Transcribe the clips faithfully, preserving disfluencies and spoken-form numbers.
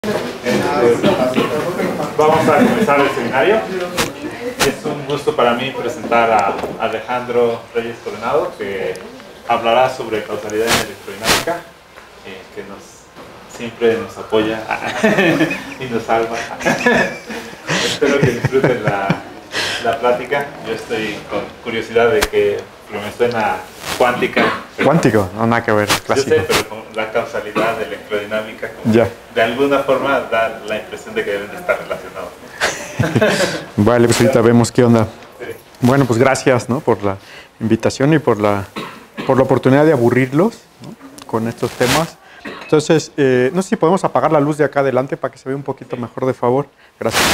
Este, vamos a comenzar el seminario. Es un gusto para mí presentar a Alejandro Reyes Coronado, que hablará sobre causalidad en electrodinámica, eh, que nos, siempre nos apoya y nos salva. Espero que disfruten la, la plática. Yo estoy con curiosidad de que me suena cuántica. Cuántico, no nada que ver, clásico. Yo sé, pero con la causalidad de electrodinámica, como ya. De alguna forma da la impresión de que deben de estar relacionados. Vale, pues ahorita vemos qué onda. Sí. Bueno, pues gracias, ¿no?, por la invitación y por la, por la oportunidad de aburrirlos, ¿no?, con estos temas. Entonces, eh, no sé si podemos apagar la luz de acá adelante para que se vea un poquito mejor, de favor. Gracias.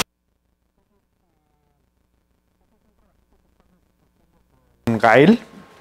Gael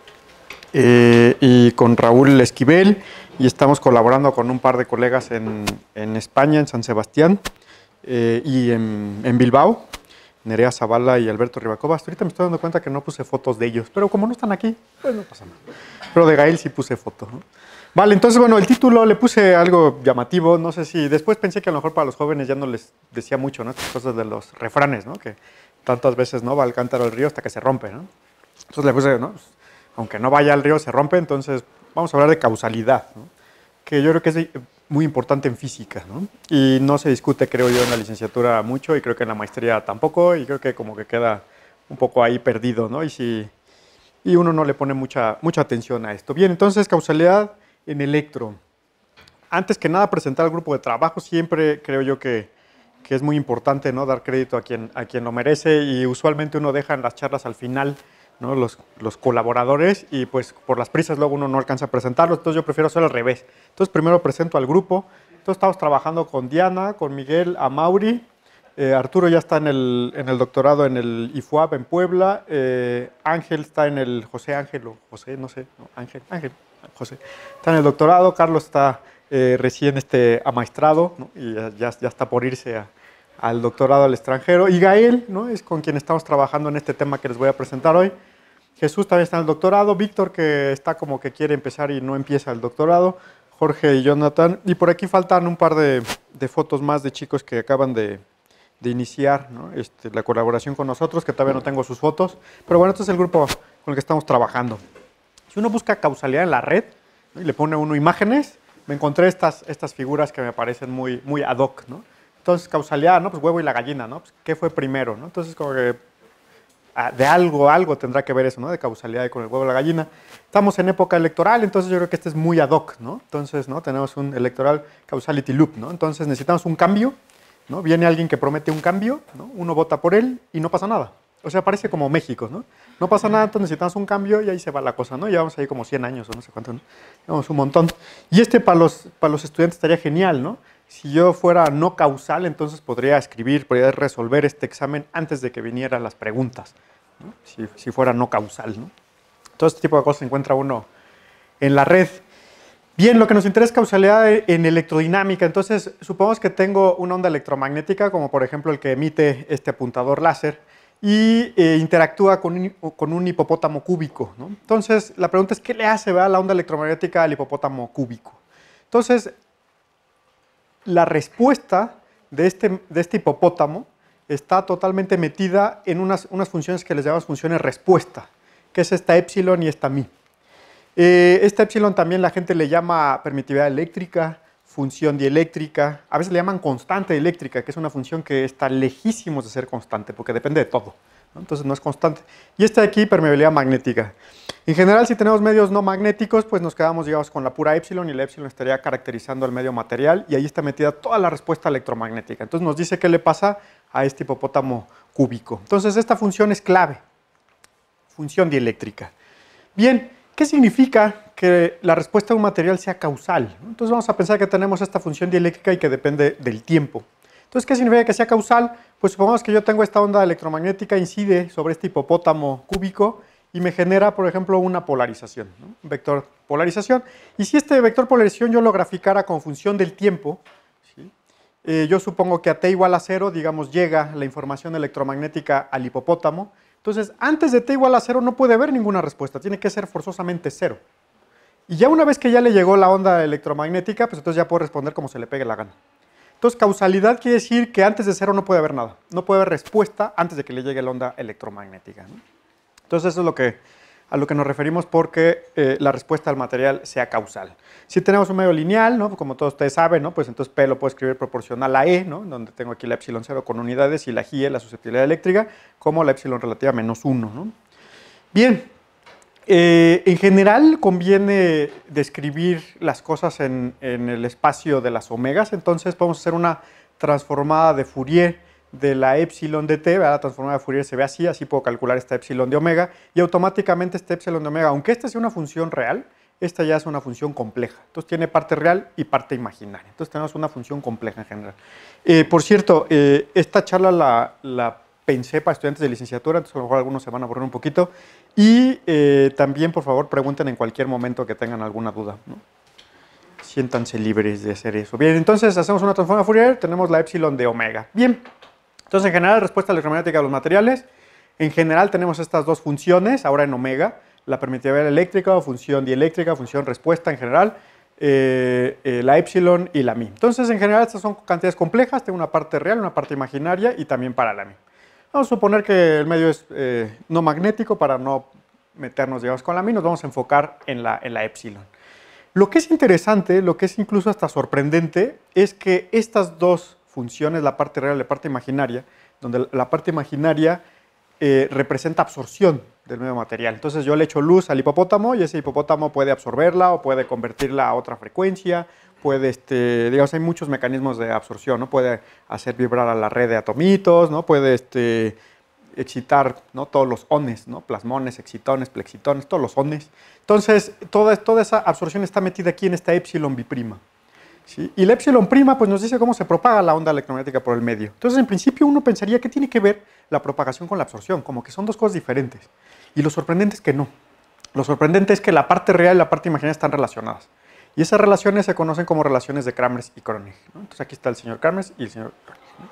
eh, y con Raúl Esquivel, y estamos colaborando con un par de colegas en, en España, en San Sebastián, eh, y en, en Bilbao, Nerea Zavala y Alberto Ribacova. Hasta ahorita me estoy dando cuenta que no puse fotos de ellos, pero como no están aquí, pues no pasa nada. Pero de Gael sí puse fotos, ¿no? Vale, entonces, bueno, el título le puse algo llamativo, no sé si, después pensé que a lo mejor para los jóvenes ya no les decía mucho, ¿no?, estas cosas de los refranes, ¿no?, que tantas veces, ¿no?, va al cántaro al río hasta que se rompe, ¿no? Entonces le puse, ¿no?, pues, aunque no vaya al río se rompe, entonces vamos a hablar de causalidad, ¿no?, que yo creo que es muy importante en física, ¿no?, y no se discute, creo yo, en la licenciatura mucho, y creo que en la maestría tampoco, y creo que como que queda un poco ahí perdido, ¿no?, y, si, y uno no le pone mucha, mucha atención a esto. Bien, entonces, causalidad en electro. Antes que nada, presentar al grupo de trabajo. Siempre creo yo que, que es muy importante, ¿no?, dar crédito a quien, a quien lo merece, y usualmente uno deja en las charlas al final, ¿no?, los, los colaboradores, y pues por las prisas luego uno no alcanza a presentarlos, entonces yo prefiero hacer al revés. Entonces primero presento al grupo. Entonces estamos trabajando con Diana, con Miguel, Amauri, eh, Arturo ya está en el, en el doctorado en el I F U A B en Puebla, eh, Ángel está en el José Ángel, o José, no sé, no, Ángel, Ángel, José, está en el doctorado, Carlos está eh, recién este, amaestrado, ¿no?, y ya, ya, ya está por irse a, al doctorado al extranjero, y Gael, ¿no?, es con quien estamos trabajando en este tema que les voy a presentar hoy. Jesús también está en el doctorado, Víctor, que está como que quiere empezar y no empieza el doctorado, Jorge y Jonathan, y por aquí faltan un par de, de fotos más de chicos que acaban de, de iniciar, ¿no?, este, la colaboración con nosotros, que todavía no tengo sus fotos, pero bueno, este es el grupo con el que estamos trabajando. Si uno busca causalidad en la red, ¿no?, y le pone uno imágenes, me encontré estas, estas figuras que me parecen muy, muy ad hoc, ¿no? Entonces, causalidad, ¿no?, pues huevo y la gallina, ¿no? Pues, ¿qué fue primero, no? Entonces, como que de algo, algo tendrá que ver eso, ¿no?, de causalidad con el huevo y la gallina. Estamos en época electoral, entonces yo creo que este es muy ad hoc, ¿no? Entonces, ¿no?, tenemos un electoral causality loop, ¿no? Entonces necesitamos un cambio, ¿no? Viene alguien que promete un cambio, ¿no?, uno vota por él y no pasa nada. O sea, parece como México, ¿no? No pasa nada, entonces necesitamos un cambio y ahí se va la cosa, ¿no? Llevamos ahí como cien años o no sé cuánto, ¿no? Llevamos un montón. Y este para los, para los estudiantes estaría genial, ¿no? Si yo fuera no causal, entonces podría escribir, podría resolver este examen antes de que vinieran las preguntas, ¿no?, si, si fuera no causal, ¿no? Todo este tipo de cosas se encuentra uno en la red. Bien, lo que nos interesa es causalidad en electrodinámica. Entonces, supongamos que tengo una onda electromagnética, como por ejemplo el que emite este apuntador láser, y eh, interactúa con un, con un hipopótamo cúbico, ¿no? Entonces, la pregunta es, ¿qué le hace, ¿verdad?, la onda electromagnética al hipopótamo cúbico? Entonces, la respuesta de este, de este hipopótamo está totalmente metida en unas, unas funciones que les llamamos funciones respuesta, que es esta epsilon y esta mi. Eh, esta epsilon también la gente le llama permitividad eléctrica, función dieléctrica, a veces le llaman constante eléctrica, que es una función que está lejísimos de ser constante, porque depende de todo, ¿no? Entonces no es constante. Y esta de aquí, permeabilidad magnética. En general, si tenemos medios no magnéticos, pues nos quedamos, digamos, con la pura epsilon, y la epsilon estaría caracterizando el medio material, y ahí está metida toda la respuesta electromagnética. Entonces nos dice qué le pasa a este hipopótamo cúbico. Entonces esta función es clave, función dieléctrica. Bien, ¿qué significa que la respuesta de un material sea causal? Entonces vamos a pensar que tenemos esta función dieléctrica y que depende del tiempo. Entonces, ¿qué significa que sea causal? Pues supongamos que yo tengo esta onda electromagnética, incide sobre este hipopótamo cúbico y me genera, por ejemplo, una polarización, ¿no?, un vector polarización. Y si este vector polarización yo lo graficara con función del tiempo, ¿sí?, eh, yo supongo que a t igual a cero, digamos, llega la información electromagnética al hipopótamo. Entonces, antes de t igual a cero no puede haber ninguna respuesta, tiene que ser forzosamente cero. Y ya una vez que ya le llegó la onda electromagnética, pues entonces ya puedo responder como se le pegue la gana. Entonces, Entonces, causalidad quiere decir que antes de cero no puede haber nada. No puede haber respuesta antes de que le llegue la onda electromagnética, ¿no? Entonces, eso es lo que, a lo que nos referimos porque eh, la respuesta al material sea causal. Si tenemos un medio lineal, ¿no? Como todos ustedes saben, ¿no? Pues entonces P lo puedo escribir proporcional a E, ¿no? Donde tengo aquí la epsilon cero con unidades y la G, la susceptibilidad eléctrica, como la epsilon relativa menos uno, ¿no? Bien, eh, en general conviene describir las cosas en, en el espacio de las omegas, entonces podemos hacer una transformada de Fourier de la epsilon de t, ¿verdad? La transformada de Fourier se ve así, así puedo calcular esta epsilon de omega, y automáticamente este epsilon de omega, aunque esta sea una función real, esta ya es una función compleja. Entonces tiene parte real y parte imaginaria. Entonces tenemos una función compleja en general. Eh, por cierto, eh, esta charla la, la pensé para estudiantes de licenciatura, entonces a lo mejor algunos se van a aburrir un poquito. Y eh, también, por favor, pregunten en cualquier momento que tengan alguna duda, ¿no? Siéntanse libres de hacer eso. Bien, entonces hacemos una transforma de Fourier, tenemos la epsilon de omega. Bien, entonces en general, respuesta electromagnética de los materiales. En general tenemos estas dos funciones, ahora en omega, la permitividad eléctrica o función dieléctrica, función respuesta en general, eh, eh, la epsilon y la mi. Entonces, en general, estas son cantidades complejas, tengo una parte real, una parte imaginaria y también para la mi. Vamos a suponer que el medio es eh, no magnético para no meternos, digamos, con la mi, nos vamos a enfocar en la, en la epsilon. Lo que es interesante, lo que es incluso hasta sorprendente, es que estas dos funciones, la parte real y la parte imaginaria, donde la parte imaginaria eh, representa absorción del medio material. Entonces yo le echo luz al hipopótamo y ese hipopótamo puede absorberla o puede convertirla a otra frecuencia, puede, este, digamos, hay muchos mecanismos de absorción, ¿no? Puede hacer vibrar a la red de atomitos, ¿no? Puede este, excitar, ¿no? Todos los ones, ¿no? Plasmones, excitones, plexitones, todos los ones. Entonces toda, toda esa absorción está metida aquí en esta epsilon biprima. ¿Sí? Y la epsilon prima pues, nos dice cómo se propaga la onda electromagnética por el medio. Entonces, en principio, uno pensaría que tiene que ver la propagación con la absorción, como que son dos cosas diferentes. Y lo sorprendente es que no. Lo sorprendente es que la parte real y la parte imaginaria están relacionadas. Y esas relaciones se conocen como relaciones de Kramers y Kronig, ¿no? Entonces, aquí está el señor Kramers y el señor Kronig, ¿no?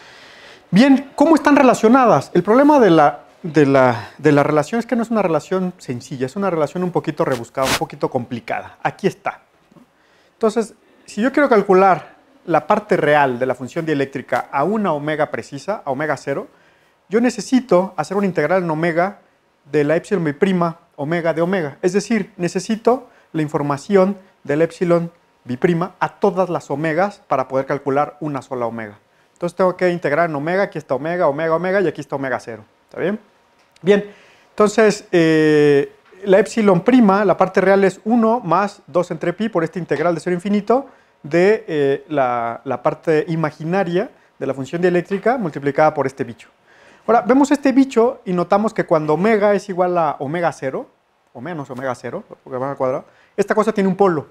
Bien, ¿cómo están relacionadas? El problema de la, de, la, de la relación es que no es una relación sencilla, es una relación un poquito rebuscada, un poquito complicada. Aquí está, ¿no? Entonces, si yo quiero calcular la parte real de la función dieléctrica a una omega precisa, a omega cero, yo necesito hacer una integral en omega de la epsilon biprima omega de omega. Es decir, necesito la información del epsilon biprima a todas las omegas para poder calcular una sola omega. Entonces tengo que integrar en omega, aquí está omega, omega, omega y aquí está omega cero. ¿Está bien? Bien, entonces eh, la epsilon prima, la parte real es uno más dos entre pi por esta integral de cero infinito de eh, la, la parte imaginaria de la función dieléctrica multiplicada por este bicho. Ahora, vemos este bicho y notamos que cuando omega es igual a omega cero, o menos omega cero, porque va al cuadrado, esta cosa tiene un polo.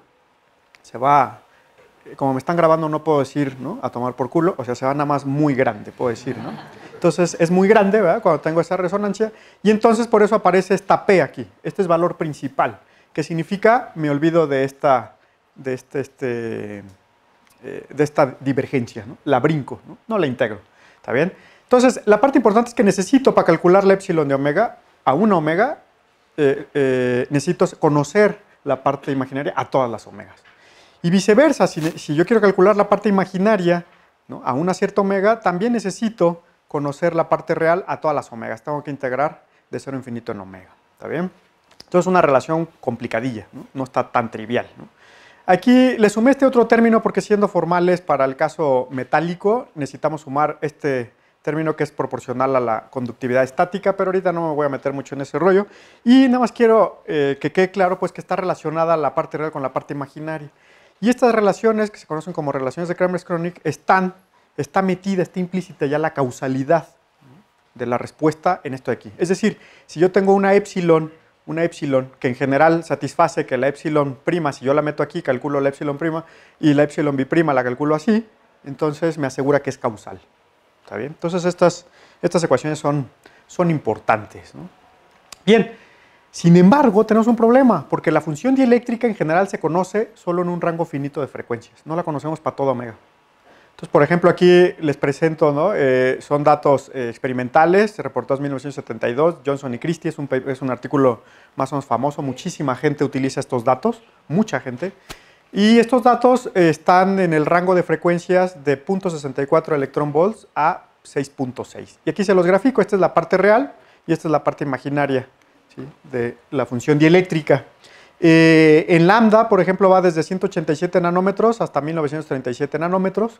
Se va, como me están grabando no puedo decir, ¿no? A tomar por culo, o sea, se va nada más muy grande, puedo decir, ¿no? Entonces es muy grande, ¿verdad? Cuando tengo esa resonancia, y entonces por eso aparece esta P aquí. Este es valor principal, que significa, me olvido de esta, de este, este, eh, de esta divergencia, ¿no? La brinco, ¿no? No la integro, ¿está bien? Entonces, la parte importante es que necesito, para calcular la epsilon de omega, a una omega, eh, eh, necesito conocer la parte imaginaria a todas las omegas. Y viceversa, si, si yo quiero calcular la parte imaginaria, ¿no? A una cierta omega, también necesito conocer la parte real a todas las omegas. Tengo que integrar de cero a infinito en omega, ¿está bien? Entonces, es una relación complicadilla, ¿no? No está tan trivial, ¿no? Aquí le sumé este otro término porque siendo formales para el caso metálico, necesitamos sumar este término que es proporcional a la conductividad estática, pero ahorita no me voy a meter mucho en ese rollo. Y nada más quiero eh, que quede claro pues, que está relacionada la parte real con la parte imaginaria. Y estas relaciones, que se conocen como relaciones de Kramers-Kronig, están, está metida, está implícita ya la causalidad, ¿no? De la respuesta en esto de aquí. Es decir, si yo tengo una epsilon, una epsilon que en general satisface que la epsilon prima, si yo la meto aquí, calculo la epsilon prima, y la epsilon biprima la calculo así, entonces me asegura que es causal. ¿Está bien? Entonces estas, estas ecuaciones son, son importantes, ¿no? Bien, sin embargo tenemos un problema, porque la función dieléctrica en general se conoce solo en un rango finito de frecuencias, no la conocemos para toda omega. Entonces, por ejemplo, aquí les presento, ¿no? Eh, son datos eh, experimentales, se reportó en mil novecientos setenta y dos, Johnson y Christie, es un, es un artículo más o menos famoso, muchísima gente utiliza estos datos, mucha gente. Y estos datos eh, están en el rango de frecuencias de cero punto sesenta y cuatro electron volts a seis punto seis. Y aquí se los grafico, esta es la parte real y esta es la parte imaginaria, ¿sí?, de la función dieléctrica. Eh, en lambda, por ejemplo, va desde ciento ochenta y siete nanómetros hasta mil novecientos treinta y siete nanómetros.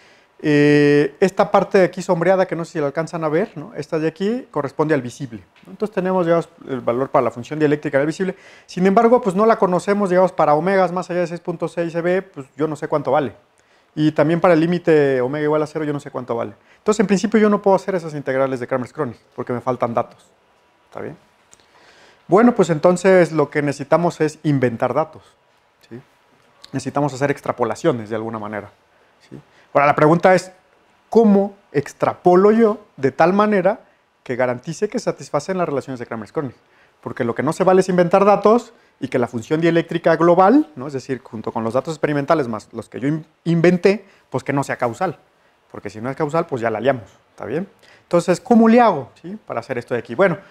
Eh, esta parte de aquí sombreada, que no sé si la alcanzan a ver, ¿no?, esta de aquí corresponde al visible, ¿no? Entonces tenemos, digamos, el valor para la función dieléctrica del visible. Sin embargo, pues no la conocemos, digamos, para omegas más allá de seis punto seis E B, pues yo no sé cuánto vale. Y también para el límite omega igual a cero yo no sé cuánto vale. Entonces, en principio yo no puedo hacer esas integrales de Kramers-Kronig porque me faltan datos. ¿Está bien? Bueno, pues entonces lo que necesitamos es inventar datos, ¿sí? Necesitamos hacer extrapolaciones de alguna manera, ¿sí? Ahora la pregunta es, ¿cómo extrapolo yo de tal manera que garantice que satisfacen las relaciones de Kramers-Kronig? Porque lo que no se vale es inventar datos y que la función dieléctrica global, ¿no?, es decir, junto con los datos experimentales más los que yo inventé, pues que no sea causal. Porque si no es causal, pues ya la liamos, ¿está bien? Entonces, ¿cómo le hago, ¿sí?, para hacer esto de aquí? Bueno,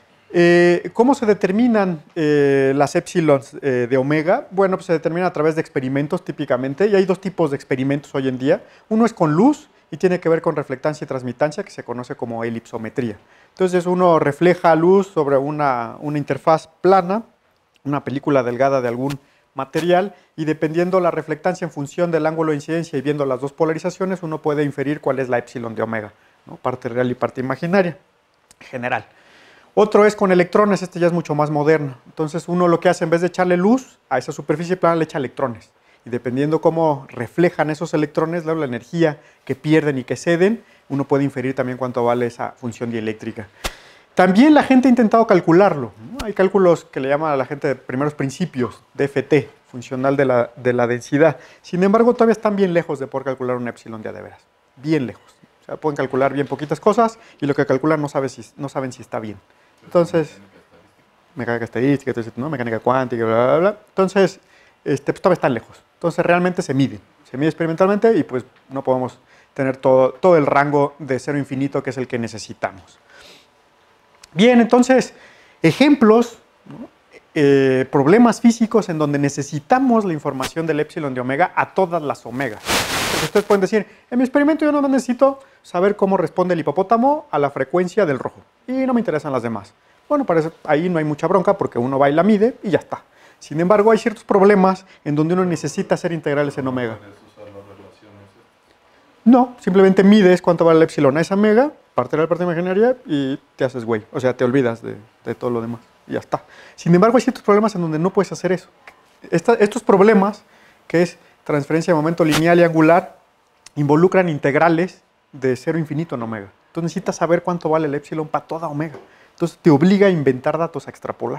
eh, ¿cómo se determinan eh, las épsilons eh, de omega? Bueno, pues se determinan a través de experimentos típicamente, y hay dos tipos de experimentos hoy en día. Uno es con luz y tiene que ver con reflectancia y transmitancia, que se conoce como elipsometría. Entonces uno refleja luz sobre una, una interfaz plana, una película delgada de algún material, y dependiendo la reflectancia en función del ángulo de incidencia y viendo las dos polarizaciones, uno puede inferir cuál es la épsilon de omega, ¿no?, parte real y parte imaginaria, general. Otro es con electrones, este ya es mucho más moderno. Entonces uno lo que hace, en vez de echarle luz a esa superficie plana, le echa electrones. Y dependiendo cómo reflejan esos electrones, la energía que pierden y que ceden, uno puede inferir también cuánto vale esa función dieléctrica. También la gente ha intentado calcularlo, ¿no? Hay cálculos que le llaman a la gente de primeros principios, D F T, funcional de la, de la densidad. Sin embargo, todavía están bien lejos de poder calcular un epsilon de a de veras. Bien lejos. O sea, pueden calcular bien poquitas cosas y lo que calculan no, sabe si, no saben si está bien. Entonces, mecánica estadística, ¿no?, mecánica cuántica, bla, bla, bla. Entonces, este, pues todavía están lejos. Entonces, realmente se miden. Se mide experimentalmente y pues no podemos tener todo, todo el rango de cero infinito que es el que necesitamos. Bien, entonces, ejemplos, ¿no?, eh, problemas físicos en donde necesitamos la información del épsilon de omega a todas las omegas. Entonces, ustedes pueden decir, en mi experimento yo no necesito saber cómo responde el hipopótamo a la frecuencia del rojo y no me interesan las demás. Bueno, parece, ahí no hay mucha bronca porque uno va y la mide y ya está. Sin embargo, hay ciertos problemas en donde uno necesita hacer integrales en omega. No, simplemente mides cuánto vale el epsilon a esa mega, parte de la parte imaginaria, y te haces güey. O sea, te olvidas de, de todo lo demás. Y ya está. Sin embargo, hay ciertos problemas en donde no puedes hacer eso. Esta, estos problemas, que es transferencia de momento lineal y angular, involucran integrales de cero infinito en omega. Entonces necesitas saber cuánto vale el epsilon para toda omega. Entonces te obliga a inventar datos, a extrapolar.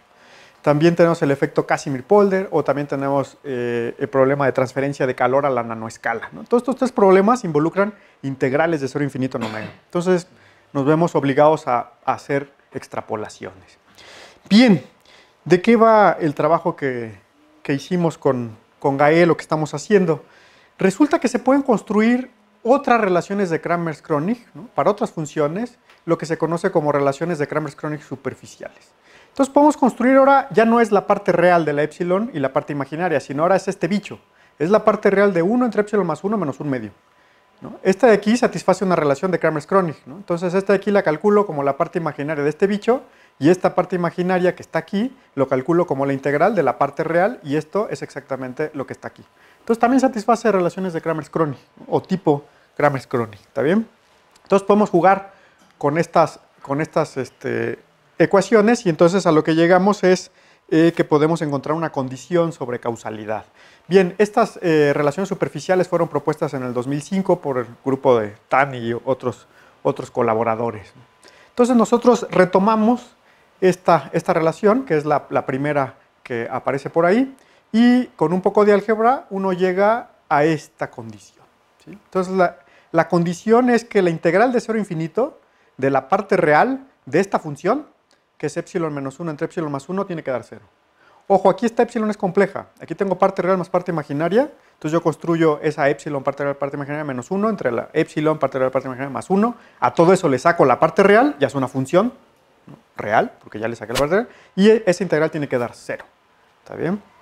También tenemos el efecto Casimir-Polder, o también tenemos eh, el problema de transferencia de calor a la nanoescala, ¿no? Todos estos tres problemas involucran integrales de cero infinito en omega. Entonces nos vemos obligados a, a hacer extrapolaciones. Bien, ¿de qué va el trabajo que, que hicimos con, con Gael, lo que estamos haciendo? Resulta que se pueden construir otras relaciones de Kramers-Kronig, ¿no?, para otras funciones, lo que se conoce como relaciones de Kramers-Kronig superficiales. Entonces podemos construir ahora, ya no es la parte real de la epsilon y la parte imaginaria, sino ahora es este bicho. Es la parte real de uno entre epsilon más uno menos un medio, ¿no? Esta de aquí satisface una relación de Kramers-Kronig, ¿no? Entonces esta de aquí la calculo como la parte imaginaria de este bicho, y esta parte imaginaria que está aquí lo calculo como la integral de la parte real, y esto es exactamente lo que está aquí. Entonces también satisface relaciones de Kramers-Kronig, ¿no?, o tipo Kramers-Kronig, ¿está bien? Entonces podemos jugar con estas, con estas este, ecuaciones, y entonces a lo que llegamos es eh, que podemos encontrar una condición sobre causalidad. Bien, estas eh, relaciones superficiales fueron propuestas en el dos mil cinco por el grupo de Tan y otros, otros colaboradores. Entonces nosotros retomamos esta, esta relación, que es la, la primera que aparece por ahí, y con un poco de álgebra uno llega a esta condición, ¿sí? Entonces la, la condición es que la integral de cero a infinito de la parte real de esta función, que es epsilon menos uno entre epsilon más uno, tiene que dar cero. Ojo, aquí esta epsilon es compleja. Aquí tengo parte real más parte imaginaria. Entonces yo construyo esa epsilon parte real parte imaginaria menos uno entre la epsilon parte real parte imaginaria más uno. A todo eso le saco la parte real, ya es una función, ¿no?, real, porque ya le saqué la parte real. Y esa integral tiene que dar cero. ¿Está bien?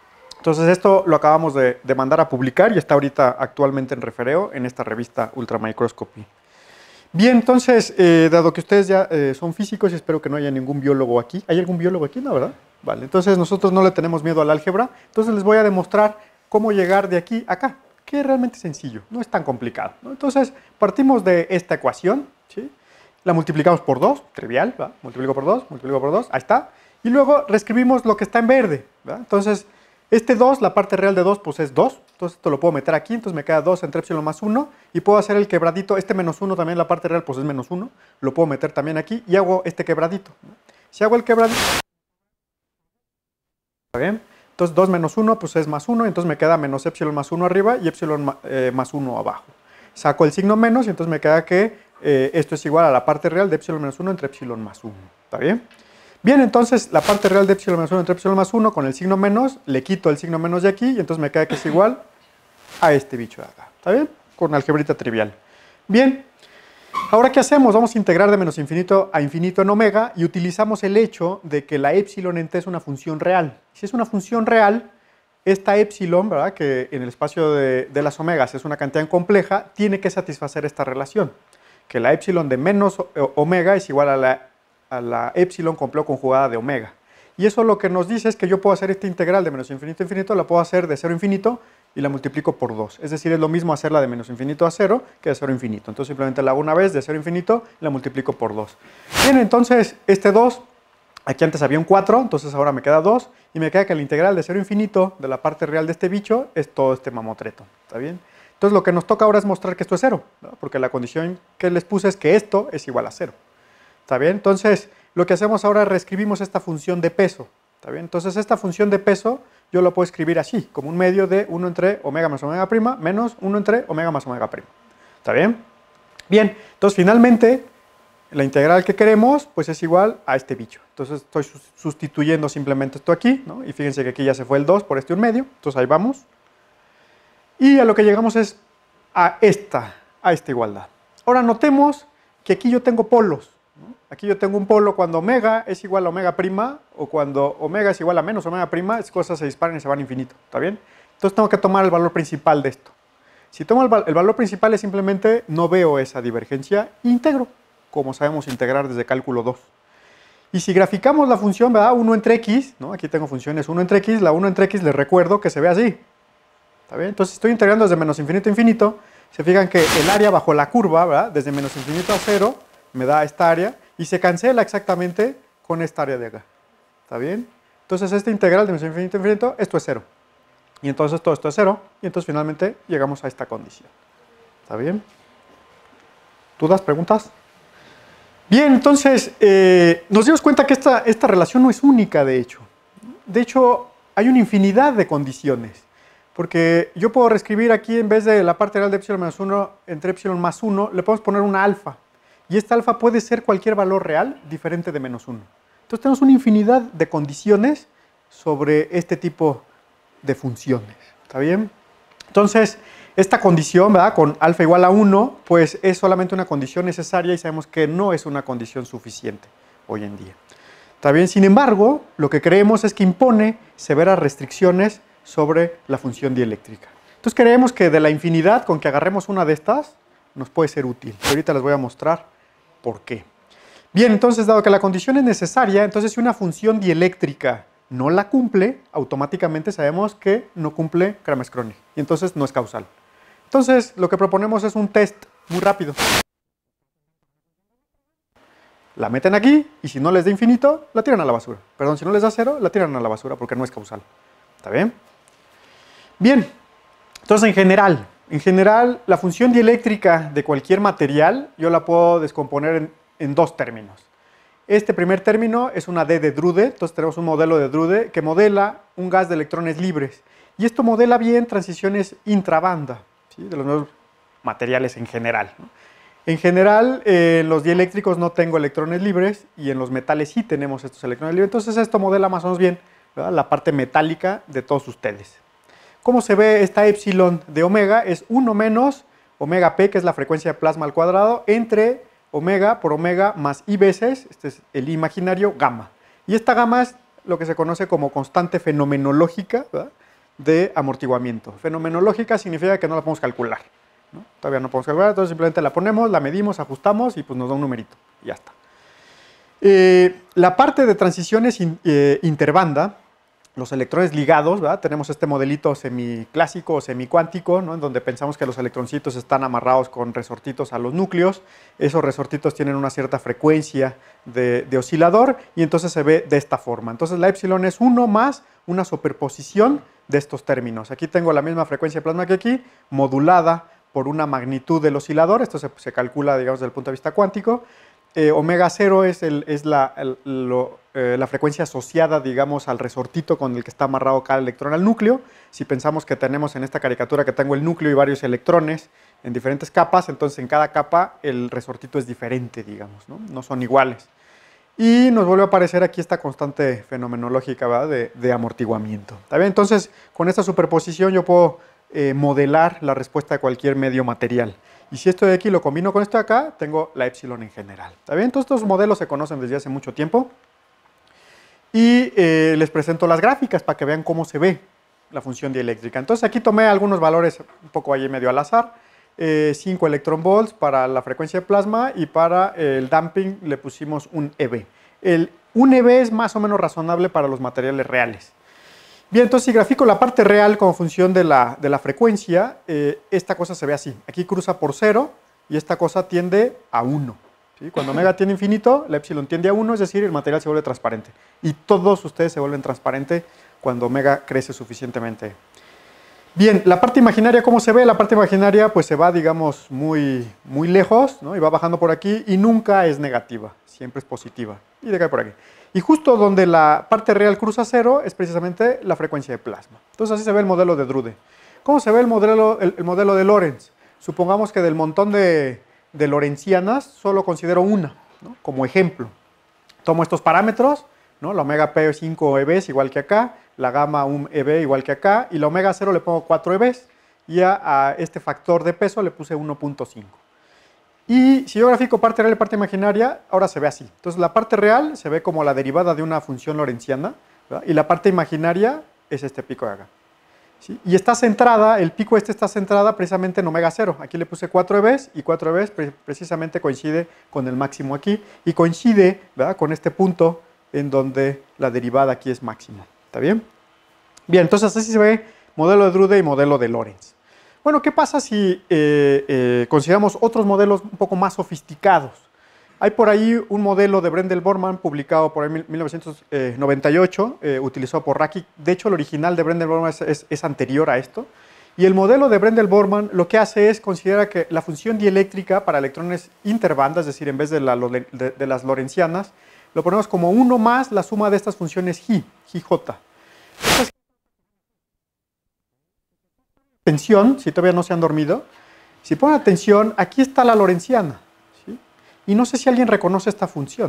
Entonces esto lo acabamos de, de mandar a publicar y está ahorita actualmente en refereo en esta revista Ultramicroscopy. Bien, entonces, eh, dado que ustedes ya eh, son físicos y espero que no haya ningún biólogo aquí. ¿Hay algún biólogo aquí? No, ¿verdad? Vale, entonces nosotros no le tenemos miedo al álgebra. Entonces les voy a demostrar cómo llegar de aquí a acá, que es realmente sencillo, no es tan complicado, ¿no? Entonces partimos de esta ecuación, ¿sí? La multiplicamos por dos, trivial, ¿va? Multiplico por dos, multiplico por dos, ahí está. Y luego reescribimos lo que está en verde, ¿va? Entonces, este dos, la parte real de dos, pues es dos. Entonces esto lo puedo meter aquí, entonces me queda dos entre epsilon más uno. Y puedo hacer el quebradito, este menos uno también, la parte real, pues es menos uno. Lo puedo meter también aquí y hago este quebradito, ¿no? Si hago el quebradito, ¿está bien? Entonces dos menos uno, pues es más uno, entonces me queda menos epsilon más uno arriba y epsilon eh, más uno abajo. Saco el signo menos y entonces me queda que eh, esto es igual a la parte real de epsilon menos uno entre epsilon más uno, ¿está bien? Bien, entonces la parte real de epsilon menos uno entre epsilon más uno con el signo menos, le quito el signo menos de aquí y entonces me queda que es igual a este bicho de acá, ¿está bien? Con algebrita trivial. Bien, ahora ¿qué hacemos? Vamos a integrar de menos infinito a infinito en omega y utilizamos el hecho de que la epsilon en t es una función real. Si es una función real, esta epsilon, ¿verdad? Que en el espacio de, de las omegas es una cantidad compleja, tiene que satisfacer esta relación, que la epsilon de menos omega es igual a la a la epsilon complejo conjugada de omega. Y eso lo que nos dice es que yo puedo hacer esta integral de menos infinito a infinito, la puedo hacer de cero a infinito y la multiplico por dos. Es decir, es lo mismo hacerla de menos infinito a cero que de cero a infinito. Entonces simplemente la hago una vez de cero a infinito y la multiplico por dos. Bien, entonces este dos, aquí antes había un cuatro, entonces ahora me queda dos y me queda que la integral de cero a infinito de la parte real de este bicho es todo este mamotreto. ¿Está bien? Entonces lo que nos toca ahora es mostrar que esto es cero, ¿no? Porque la condición que les puse es que esto es igual a cero. ¿Está bien? Entonces, lo que hacemos ahora es reescribimos esta función de peso. ¿Está bien? Entonces, esta función de peso yo la puedo escribir así, como un medio de uno entre omega más omega prima menos uno entre omega más omega prima. ¿Está bien? Bien, entonces finalmente, la integral que queremos, pues es igual a este bicho. Entonces, estoy sustituyendo simplemente esto aquí, ¿no? Y fíjense que aquí ya se fue el dos por este un medio. Entonces, ahí vamos. Y a lo que llegamos es a esta, a esta igualdad. Ahora, notemos que aquí yo tengo polos. Aquí yo tengo un polo cuando omega es igual a omega prima o cuando omega es igual a menos omega prima, esas cosas se disparan y se van a infinito, ¿está bien? Entonces tengo que tomar el valor principal de esto. Si tomo el, val el valor principal es simplemente no veo esa divergencia, integro, como sabemos integrar desde cálculo dos. Y si graficamos la función, ¿verdad? uno entre x, ¿no? Aquí tengo funciones uno entre x, la uno entre x les recuerdo que se ve así, ¿está bien? Entonces estoy integrando desde menos infinito a infinito, se fijan que el área bajo la curva, ¿verdad? Desde menos infinito a cero, me da esta área, y se cancela exactamente con esta área de acá. ¿Está bien? Entonces esta integral de menos infinito a infinito, esto es cero. Y entonces todo esto es cero, y entonces finalmente llegamos a esta condición. ¿Está bien? ¿Dudas? ¿Preguntas? Bien, entonces eh, nos dimos cuenta que esta, esta relación no es única, de hecho. De hecho, hay una infinidad de condiciones. Porque yo puedo reescribir aquí, en vez de la parte real de epsilon menos uno entre epsilon más uno, le podemos poner una alfa. Y esta alfa puede ser cualquier valor real diferente de menos uno. Entonces tenemos una infinidad de condiciones sobre este tipo de funciones. ¿Está bien? Entonces, esta condición, ¿verdad? Con alfa igual a uno, pues es solamente una condición necesaria y sabemos que no es una condición suficiente hoy en día. ¿Está bien? Sin embargo, lo que creemos es que impone severas restricciones sobre la función dieléctrica. Entonces creemos que de la infinidad, con que agarremos una de estas, nos puede ser útil. Y ahorita les voy a mostrar por qué. Bien, entonces, dado que la condición es necesaria, entonces si una función dieléctrica no la cumple, automáticamente sabemos que no cumple Kramers-Kronig. Y entonces no es causal. Entonces, lo que proponemos es un test muy rápido. La meten aquí y si no les da infinito, la tiran a la basura. Perdón, si no les da cero, la tiran a la basura porque no es causal. ¿Está bien? Bien, entonces en general, en general la función dieléctrica de cualquier material yo la puedo descomponer en, en dos términos. Este primer término es una D de Drude, entonces tenemos un modelo de Drude que modela un gas de electrones libres. Y esto modela bien transiciones intrabanda, ¿sí? De los nuevos materiales en general, ¿no? En general, eh, en los dieléctricos no tengo electrones libres y en los metales sí tenemos estos electrones libres. Entonces esto modela más o menos bien, ¿verdad?, la parte metálica de todos ustedes. ¿Cómo se ve esta epsilon de omega? Es uno menos omega p, que es la frecuencia de plasma al cuadrado, entre omega por omega más i veces, este es el i imaginario, gamma. Y esta gamma es lo que se conoce como constante fenomenológica, ¿verdad?, de amortiguamiento. Fenomenológica significa que no la podemos calcular, ¿no? Todavía no podemos calcular, entonces simplemente la ponemos, la medimos, ajustamos y pues nos da un numerito. Y ya está. Eh, la parte de transiciones in, eh, interbanda, los electrones ligados, ¿verdad? Tenemos este modelito semiclásico o semicuántico, ¿no? En donde pensamos que los electroncitos están amarrados con resortitos a los núcleos. Esos resortitos tienen una cierta frecuencia de, de oscilador y entonces se ve de esta forma. Entonces la epsilon es uno más una superposición de estos términos. Aquí tengo la misma frecuencia de plasma que aquí, modulada por una magnitud del oscilador. Esto se, se calcula, digamos, desde el punto de vista cuántico. Eh, omega cero es, el, es la, el, lo, eh, la frecuencia asociada, digamos, al resortito con el que está amarrado cada electrón al núcleo. Si pensamos que tenemos en esta caricatura que tengo el núcleo y varios electrones en diferentes capas, entonces en cada capa el resortito es diferente, digamos, ¿no? No son iguales. Y nos vuelve a aparecer aquí esta constante fenomenológica, ¿verdad? De, de amortiguamiento. ¿Está bien? Entonces, con esta superposición yo puedo eh, modelar la respuesta de cualquier medio material. Y si esto de aquí lo combino con esto de acá, tengo la epsilon en general. ¿Está bien? Entonces, estos modelos se conocen desde hace mucho tiempo. Y eh, les presento las gráficas para que vean cómo se ve la función dieléctrica. Entonces, aquí tomé algunos valores un poco ahí medio al azar. Eh, cinco electron volts para la frecuencia de plasma y para el damping le pusimos un E V. El, un E V es más o menos razonable para los materiales reales. Bien, entonces si grafico la parte real como función de la, de la frecuencia, eh, esta cosa se ve así. Aquí cruza por cero y esta cosa tiende a uno. ¿Sí? Cuando omega tiende a infinito, la epsilon tiende a uno, es decir, el material se vuelve transparente. Y todos ustedes se vuelven transparentes cuando omega crece suficientemente. Bien, la parte imaginaria, ¿cómo se ve? La parte imaginaria pues se va, digamos, muy, muy lejos, ¿no? Y va bajando por aquí y nunca es negativa, siempre es positiva. Y decae por aquí. Y justo donde la parte real cruza cero es precisamente la frecuencia de plasma. Entonces así se ve el modelo de Drude. ¿Cómo se ve el modelo, el, el modelo de Lorentz? Supongamos que del montón de, de lorentzianas solo considero una, ¿no? Como ejemplo. Tomo estos parámetros, ¿no? La omega P cinco E Vs igual que acá, la gamma un E V igual que acá, y la omega cero le pongo cuatro E Vs, y a, a este factor de peso le puse uno punto cinco. Y si yo grafico parte real y parte imaginaria, ahora se ve así. Entonces la parte real se ve como la derivada de una función lorentziana, ¿verdad? Y la parte imaginaria es este pico de acá. ¿Sí? Y está centrada, el pico este está centrada precisamente en omega cero. Aquí le puse cuatro E Vs y cuatro E Vs pre precisamente coincide con el máximo aquí y coincide, ¿verdad? Con este punto en donde la derivada aquí es máxima. ¿Está bien? Bien, entonces así se ve modelo de Drude y modelo de Lorentz. Bueno, ¿qué pasa si eh, eh, consideramos otros modelos un poco más sofisticados? Hay por ahí un modelo de Brendel-Borman publicado por mil novecientos noventa y ocho, eh, utilizado por Racky. De hecho, el original de Brendel-Borman es, es, es anterior a esto. Y el modelo de Brendel-Borman lo que hace es considera que la función dieléctrica para electrones interbanda, es decir, en vez de, la, de, de las lorentzianas, lo ponemos como uno más la suma de estas funciones J, J. Entonces, atención, si todavía no se han dormido, si ponen atención, aquí está la lorentziana, ¿sí? Y no sé si alguien reconoce esta función.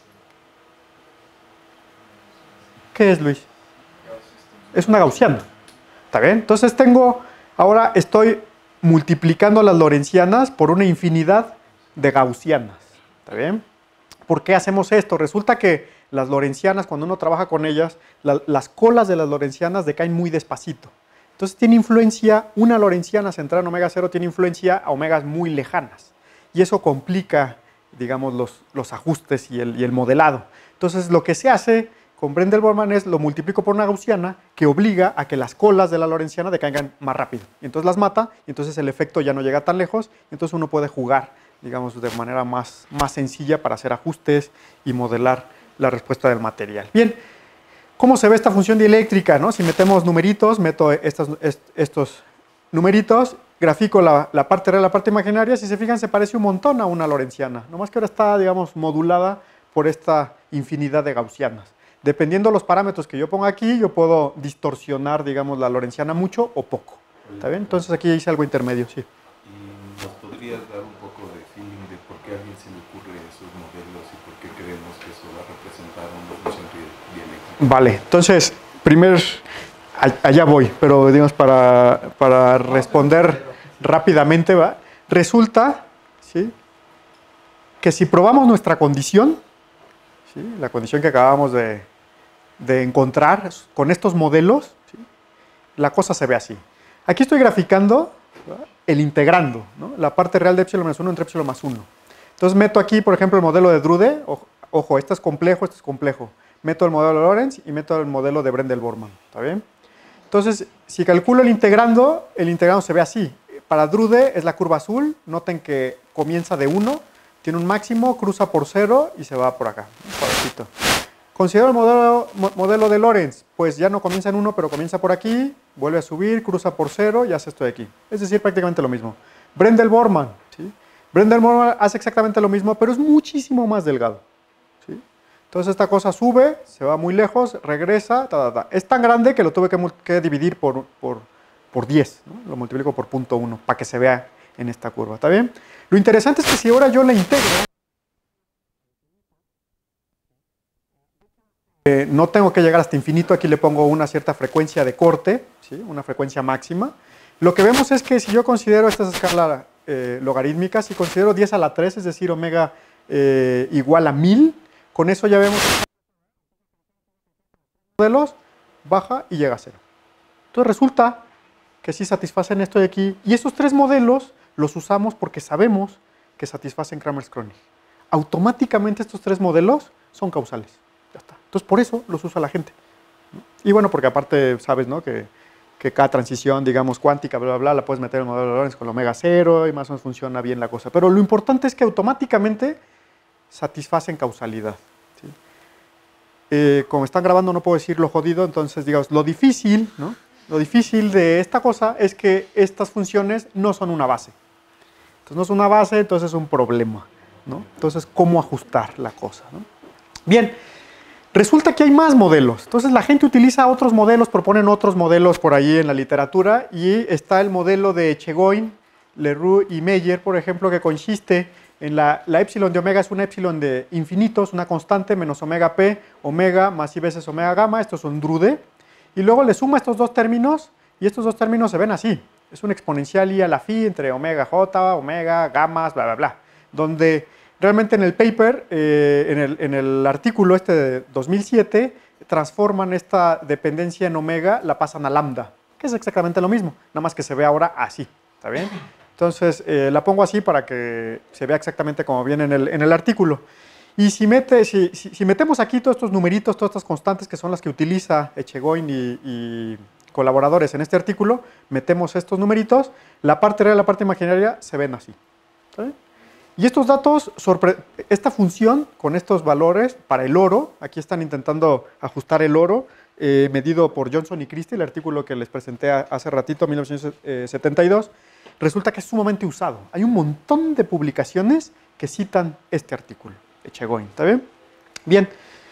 ¿Qué es, Luis? Es una gaussiana. ¿Está bien? Entonces tengo, ahora estoy multiplicando las lorentzianas por una infinidad de gaussianas. ¿Está bien? ¿Por qué hacemos esto? Resulta que las lorentzianas, cuando uno trabaja con ellas, la, las colas de las lorentzianas decaen muy despacito. Entonces tiene influencia, una lorentziana centrada en omega cero tiene influencia a omegas muy lejanas. Y eso complica, digamos, los, los ajustes y el, y el modelado. Entonces lo que se hace con Brendel-Borman es lo multiplico por una gaussiana que obliga a que las colas de la lorentziana decaigan más rápido. Y entonces las mata, y entonces el efecto ya no llega tan lejos, y entonces uno puede jugar, digamos, de manera más, más sencilla para hacer ajustes y modelar la respuesta del material. Bien. ¿Cómo se ve esta función dieléctrica, ¿no? Si metemos numeritos, meto estos, estos numeritos, grafico la, la parte real, la parte imaginaria, si se fijan se parece un montón a una lorentziana, nomás que ahora está, digamos, modulada por esta infinidad de gaussianas. Dependiendo de los parámetros que yo ponga aquí, yo puedo distorsionar, digamos, la lorentziana mucho o poco. ¿Está bien? Entonces aquí hice algo intermedio, sí. ¿Y nos podrías dar un poco de feeling de por qué a alguien se le ocurre esos modelos y por qué creemos que eso va a representar una función dieléctrica? Vale, entonces, primer, allá voy, pero digamos para, para responder rápidamente, ¿va? Resulta, ¿sí?, que si probamos nuestra condición, ¿sí?, la condición que acabamos de, de encontrar con estos modelos, ¿sí?, la cosa se ve así. Aquí estoy graficando, ¿verdad?, el integrando, ¿no?, la parte real de epsilon menos uno entre epsilon más uno. Entonces meto aquí, por ejemplo, el modelo de Drude. Ojo, ojo, este es complejo, este es complejo. Meto el modelo de Lorentz y meto el modelo de Brendel-Borman. ¿Está bien? Entonces, si calculo el integrando, el integrando se ve así. Para Drude es la curva azul. Noten que comienza de uno, tiene un máximo, cruza por cero y se va por acá. Suavecito. Considero el modelo, modelo de Lorentz. Pues ya no comienza en uno, pero comienza por aquí, vuelve a subir, cruza por cero y hace esto de aquí. Es decir, prácticamente lo mismo. Brendel-Borman, ¿sí? Brendel-Borman hace exactamente lo mismo, pero es muchísimo más delgado, ¿sí? Entonces esta cosa sube, se va muy lejos, regresa, ta, ta, ta. Es tan grande que lo tuve que, que dividir por, por, por diez, ¿no? Lo multiplico por punto uno para que se vea en esta curva, ¿está bien? Lo interesante es que si ahora yo la integro, eh, no tengo que llegar hasta infinito, aquí le pongo una cierta frecuencia de corte, ¿sí?, una frecuencia máxima. Lo que vemos es que si yo considero estas escalas eh, logarítmicas, si considero diez a la tres, es decir, omega eh, igual a mil, con eso ya vemos que modelos baja y llega a cero. Entonces resulta que sí satisfacen esto de aquí, y estos tres modelos los usamos porque sabemos que satisfacen Kramers-Kronig. Automáticamente estos tres modelos son causales. Ya está. Entonces por eso los usa la gente. Y bueno, porque aparte sabes, ¿no?, que, que cada transición, digamos, cuántica, bla, bla, bla, la puedes meter en el modelo de Lorentz con omega cero y más o menos funciona bien la cosa. Pero lo importante es que automáticamente satisfacen causalidad, ¿sí? Eh, como están grabando no puedo decir lo jodido, entonces digamos, lo difícil, ¿no?, lo difícil de esta cosa es que estas funciones no son una base. Entonces no es una base, entonces es un problema, ¿no? Entonces, ¿cómo ajustar la cosa, ¿no? Bien, resulta que hay más modelos. Entonces la gente utiliza otros modelos, proponen otros modelos por ahí en la literatura, y está el modelo de Echegoin, Leroux y Meyer, por ejemplo, que consiste en la, la epsilon de omega es una epsilon de infinitos, una constante, menos omega p, omega más i veces omega gamma, esto es un Drude, y luego le suma estos dos términos, y estos dos términos se ven así. Es un exponencial i a la phi entre omega j, omega, gammas, bla, bla, bla, donde realmente en el paper, eh, en, el, en el artículo este de dos mil siete, transforman esta dependencia en omega, la pasan a lambda, que es exactamente lo mismo, nada más que se ve ahora así, ¿está bien? Entonces, eh, la pongo así para que se vea exactamente como viene en el, en el artículo. Y si, mete, si, si, si metemos aquí todos estos numeritos, todas estas constantes que son las que utiliza Echegoin y, y colaboradores en este artículo, metemos estos numeritos, la parte real y la parte imaginaria se ven así, ¿está bien? Y estos datos, esta función con estos valores para el oro, aquí están intentando ajustar el oro, eh, medido por Johnson y Christie, el artículo que les presenté hace ratito, mil novecientos setenta y dos, resulta que es sumamente usado. Hay un montón de publicaciones que citan este artículo, Echegoin, ¿está bien? Bien,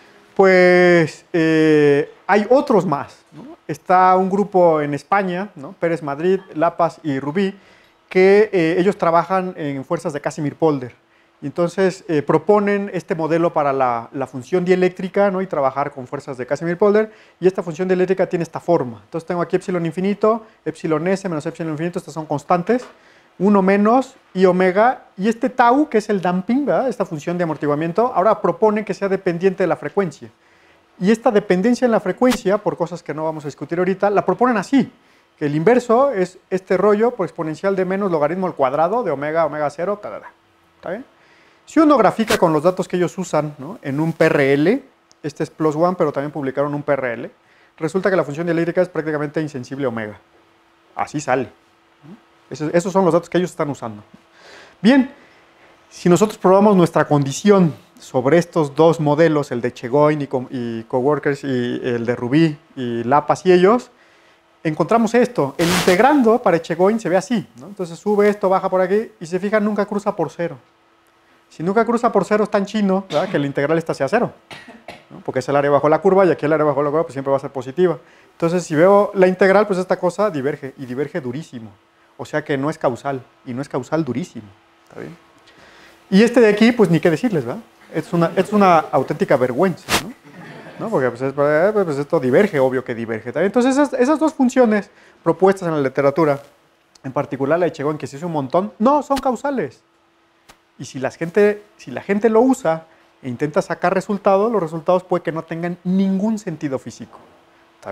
pues eh, hay otros más, ¿no? Está un grupo en España, ¿no?, Pérez Madrid, Lapas y Rubí, que eh, ellos trabajan en fuerzas de Casimir-Polder. Y entonces eh, proponen este modelo para la, la función dieléctrica, ¿no?, y trabajar con fuerzas de Casimir-Polder, y esta función dieléctrica tiene esta forma. Entonces tengo aquí epsilon infinito, epsilon s menos epsilon infinito, estas son constantes, uno menos y omega, y este tau, que es el damping, ¿verdad?, esta función de amortiguamiento, ahora propone que sea dependiente de la frecuencia. Y esta dependencia en la frecuencia, por cosas que no vamos a discutir ahorita, la proponen así, que el inverso es este rollo por exponencial de menos logaritmo al cuadrado de omega, omega cero, ta, ta, ta. ¿Está bien? Si uno grafica con los datos que ellos usan, ¿no?, en un P R L, este es plus one, pero también publicaron un P R L, resulta que la función dieléctrica es prácticamente insensible a omega. Así sale. Esos, esos son los datos que ellos están usando. Bien, si nosotros probamos nuestra condición sobre estos dos modelos, el de Echegoin y, co y coworkers y el de Rubí y Lapas y ellos, encontramos esto. El integrando para Echegoin se ve así, ¿no? Entonces sube esto, baja por aquí, y se fijan, nunca cruza por cero. Si nunca cruza por cero es tan chino, ¿verdad?, que el integral está hacia cero, ¿no?, porque es el área bajo la curva, y aquí el área bajo la curva pues siempre va a ser positiva. Entonces si veo la integral, pues esta cosa diverge, y diverge durísimo. O sea que no es causal, y no es causal durísimo. ¿Está bien? Y este de aquí, pues ni qué decirles, ¿verdad? Es una, es una auténtica vergüenza, ¿no? ¿No? Porque pues, es, pues esto diverge, obvio que diverge. ¿Está bien? Entonces esas, esas dos funciones propuestas en la literatura, en particular la de Echegoin, que se hizo un montón, no, son causales. Y si la gente, si la gente lo usa e intenta sacar resultados, los resultados puede que no tengan ningún sentido físico. ¿Está bien?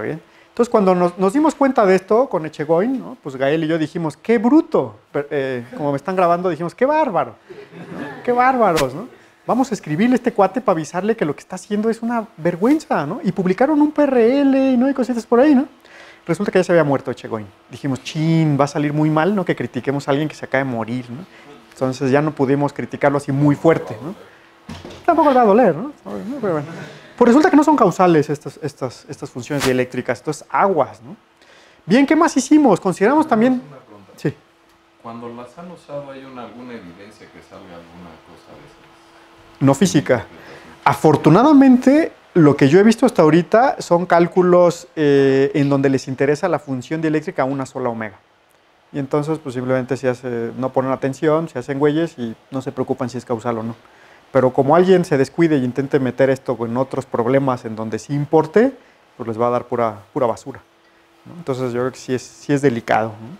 Entonces, cuando nos, nos dimos cuenta de esto con Echegoin, ¿no? Pues Gael y yo dijimos, ¡qué bruto! Eh, como me están grabando, dijimos, ¡qué bárbaro! ¿No? ¡Qué bárbaros! ¿No? Vamos a escribirle a este cuate para avisarle que lo que está haciendo es una vergüenza, ¿no? Y publicaron un P R L, ¿no? Y cositas por ahí, ¿no? Resulta que ya se había muerto Echegoin. Dijimos, chin, va a salir muy mal, ¿no? Que critiquemos a alguien que se acaba de morir, ¿no? Entonces ya no pudimos criticarlo así muy fuerte, ¿no? Tampoco le va a doler, ¿no? Pero bueno. Pues resulta que no son causales estas, estas, estas funciones dieléctricas, esto es aguas, ¿no? Bien, ¿qué más hicimos? Consideramos también... Sí. Cuando las han usado, ¿hay una, alguna evidencia que salga alguna cosa de esas? No física. Afortunadamente, lo que yo he visto hasta ahorita son cálculos eh, en donde les interesa la función dieléctrica a una sola omega. Y entonces, pues simplemente se hace, no ponen atención, se hacen güeyes y no se preocupan si es causal o no. Pero como alguien se descuide y intente meter esto en otros problemas en donde sí importe, pues les va a dar pura, pura basura, ¿no? Entonces yo creo que sí es, sí es delicado, ¿no?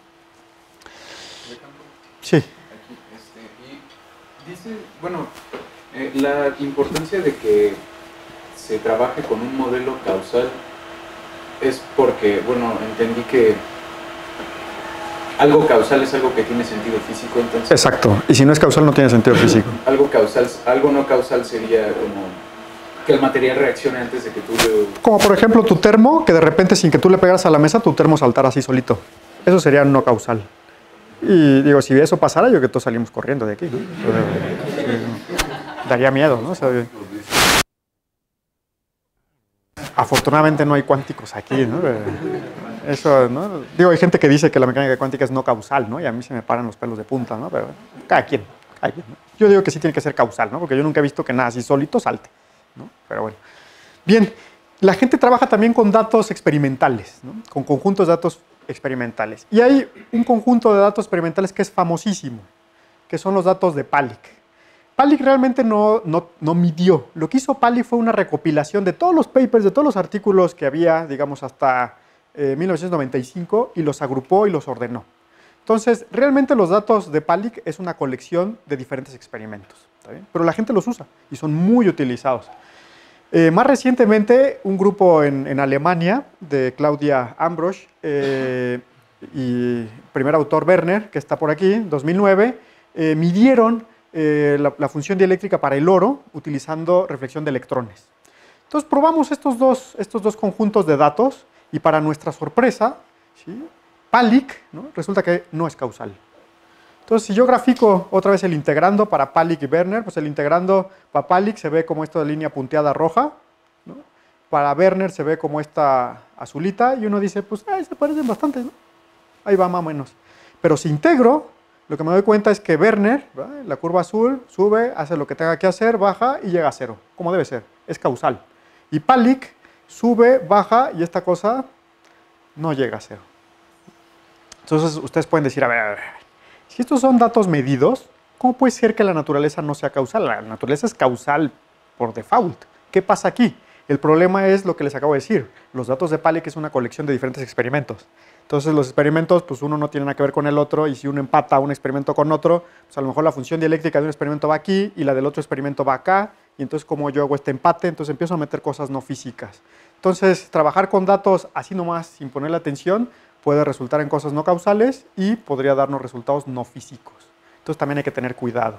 Sí. Aquí, este, y dice, bueno, eh, la importancia de que se trabaje con un modelo causal es porque, bueno, entendí que algo causal es algo que tiene sentido físico, entonces... Exacto, y si no es causal no tiene sentido físico. Algo causal, algo no causal sería como que el material reaccione antes de que tú lo... Como por ejemplo tu termo, que de repente sin que tú le pegaras a la mesa, tu termo saltara así solito. Eso sería no causal. Y digo, si eso pasara, yo creo que todos salimos corriendo de aquí, ¿no? Daría miedo, ¿no? O sea, afortunadamente no hay cuánticos aquí, ¿no? Eso, ¿no? Digo, hay gente que dice que la mecánica cuántica es no causal, ¿no? Y a mí se me paran los pelos de punta, ¿no? Pero cada quien, cada quien, ¿no? Yo digo que sí tiene que ser causal, ¿no? Porque yo nunca he visto que nada así solito salte, ¿no? Pero bueno. Bien, la gente trabaja también con datos experimentales, ¿no? Con conjuntos de datos experimentales. Y hay un conjunto de datos experimentales que es famosísimo, que son los datos de Palik. Palik realmente no, no, no midió. Lo que hizo Palik fue una recopilación de todos los papers, de todos los artículos que había, digamos, hasta eh, mil novecientos noventa y cinco, y los agrupó y los ordenó. Entonces, realmente los datos de Palik es una colección de diferentes experimentos, ¿está bien? Pero la gente los usa y son muy utilizados. Eh, más recientemente, un grupo en, en Alemania, de Claudia Ambrosch, eh, y primer autor Werner, que está por aquí, dos mil nueve, eh, midieron eh, la, la función dieléctrica para el oro utilizando reflexión de electrones. Entonces probamos estos dos, estos dos conjuntos de datos y para nuestra sorpresa, ¿sí? Palik, ¿no? Resulta que no es causal. Entonces, si yo grafico otra vez el integrando para Palik y Werner, pues el integrando para Palik se ve como esta línea punteada roja, ¿no? Para Werner se ve como esta azulita, y uno dice, pues, ay, se parecen bastante, ¿no? Ahí va más o menos. Pero si integro, lo que me doy cuenta es que Werner, ¿verdad? La curva azul, sube, hace lo que tenga que hacer, baja y llega a cero, como debe ser, es causal. Y Palik sube, baja, y esta cosa no llega a cero. Entonces, ustedes pueden decir, a ver, a ver, si estos son datos medidos, ¿cómo puede ser que la naturaleza no sea causal? La naturaleza es causal por default. ¿Qué pasa aquí? El problema es lo que les acabo de decir. Los datos de Palik es una colección de diferentes experimentos. Entonces los experimentos, pues uno no tiene nada que ver con el otro, y si uno empata un experimento con otro, pues a lo mejor la función dieléctrica de un experimento va aquí y la del otro experimento va acá, y entonces como yo hago este empate, entonces empiezo a meter cosas no físicas. Entonces trabajar con datos así nomás, sin ponerle atención, puede resultar en cosas no causales y podría darnos resultados no físicos. Entonces también hay que tener cuidado.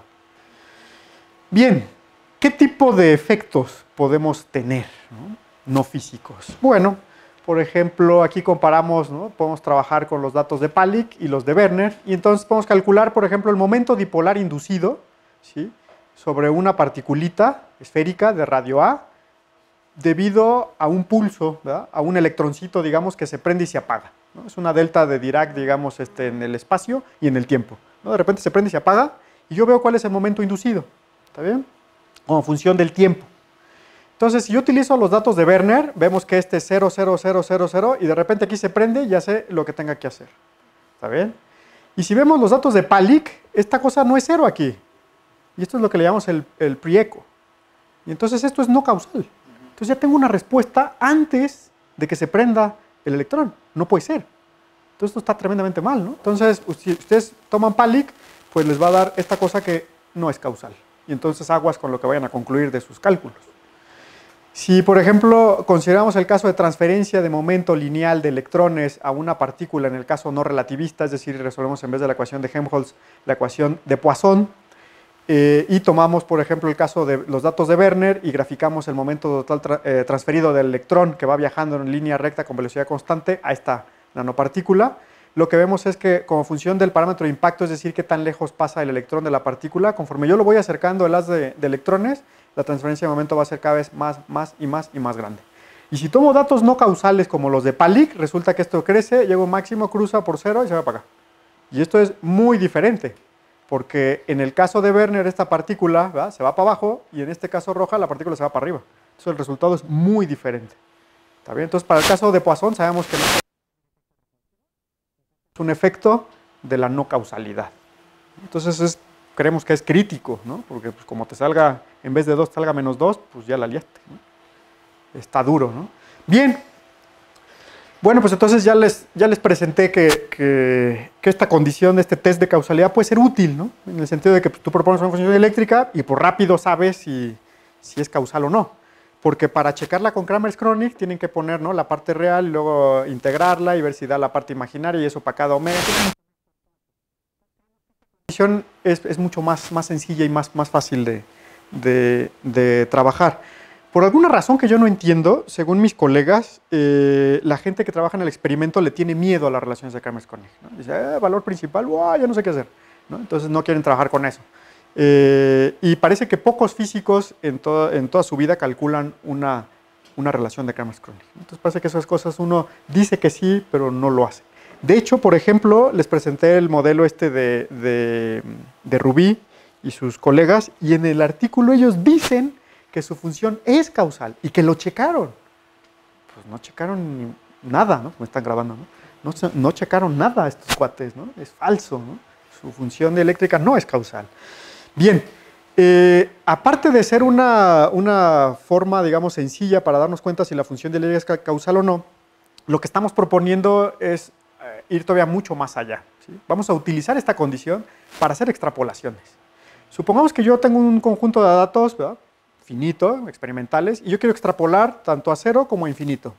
Bien, ¿qué tipo de efectos podemos tener, ¿no? No físicos? Bueno, por ejemplo, aquí comparamos, ¿no? Podemos trabajar con los datos de Palik y los de Werner, y entonces podemos calcular, por ejemplo, el momento dipolar inducido, ¿sí? Sobre una particulita esférica de radio A, debido a un pulso, ¿verdad? A un electroncito, digamos, que se prende y se apaga, ¿no? Es una delta de Dirac, digamos, este, en el espacio y en el tiempo, ¿no? De repente se prende y se apaga, y yo veo cuál es el momento inducido, ¿está bien? Como función del tiempo. Entonces, si yo utilizo los datos de Werner, vemos que este es cero, cero, cero, cero, cero, y de repente aquí se prende y hace lo que tenga que hacer, ¿está bien? Y si vemos los datos de Palik, esta cosa no es cero aquí, y esto es lo que le llamamos el, el pre-echo, y entonces esto es no causal. Entonces ya tengo una respuesta antes de que se prenda el electrón. No puede ser. Entonces esto está tremendamente mal, ¿no? Entonces, si ustedes toman Palik, pues les va a dar esta cosa que no es causal. Y entonces aguas con lo que vayan a concluir de sus cálculos. Si, por ejemplo, consideramos el caso de transferencia de momento lineal de electrones a una partícula, en el caso no relativista, es decir, resolvemos en vez de la ecuación de Helmholtz la ecuación de Poisson, eh, y tomamos, por ejemplo, el caso de los datos de Werner y graficamos el momento total tra eh, transferido del electrón que va viajando en línea recta con velocidad constante a esta nanopartícula, lo que vemos es que como función del parámetro de impacto, es decir, qué tan lejos pasa el electrón de la partícula, conforme yo lo voy acercando el haz de, de electrones, la transferencia de momento va a ser cada vez más, más y más y más grande. Y si tomo datos no causales como los de Palik, resulta que esto crece, llega a un máximo, cruza por cero y se va para acá. Y esto es muy diferente, porque en el caso de Werner esta partícula, ¿verdad?, se va para abajo y en este caso roja la partícula se va para arriba. Entonces el resultado es muy diferente. ¿Está bien? Entonces para el caso de Poisson sabemos que no es un efecto de la no causalidad. Entonces es, creemos que es crítico, ¿no? Porque pues, como te salga, en vez de dos, te salga menos dos, pues ya la liaste, ¿no? Está duro, ¿no? Bien. Bueno, pues entonces ya les, ya les presenté que, que, que esta condición, este test de causalidad puede ser útil, ¿no? En el sentido de que pues, tú propones una función eléctrica y por rápido sabes si, si es causal o no. Porque para checarla con Kramers-Kronig tienen que poner, ¿no?, la parte real y luego integrarla y ver si da la parte imaginaria y eso para cada omega. Es, es mucho más, más sencilla y más, más fácil de, de, de trabajar. Por alguna razón que yo no entiendo, según mis colegas, eh, la gente que trabaja en el experimento le tiene miedo a las relaciones de Kramers-Kronig, ¿no? Dice, eh, valor principal, wow, ya no sé qué hacer, ¿no? Entonces no quieren trabajar con eso. Eh, y parece que pocos físicos en, to en toda su vida calculan una, una relación de Kramers-Kronig. Entonces parece que esas cosas uno dice que sí, pero no lo hace. De hecho, por ejemplo, les presenté el modelo este de, de, de Rubí y sus colegas, y en el artículo ellos dicen que su función es causal y que lo checaron. Pues no checaron ni nada, ¿no? Me están grabando, ¿no? No, no checaron nada estos cuates, ¿no? Es falso, ¿no? Su función eléctrica no es causal. Bien, eh, aparte de ser una, una forma, digamos, sencilla para darnos cuenta si la función de eléctrica es causal o no, lo que estamos proponiendo es eh, ir todavía mucho más allá, ¿sí? Vamos a utilizar esta condición para hacer extrapolaciones. Supongamos que yo tengo un conjunto de datos, ¿verdad?, finito, experimentales, y yo quiero extrapolar tanto a cero como a infinito.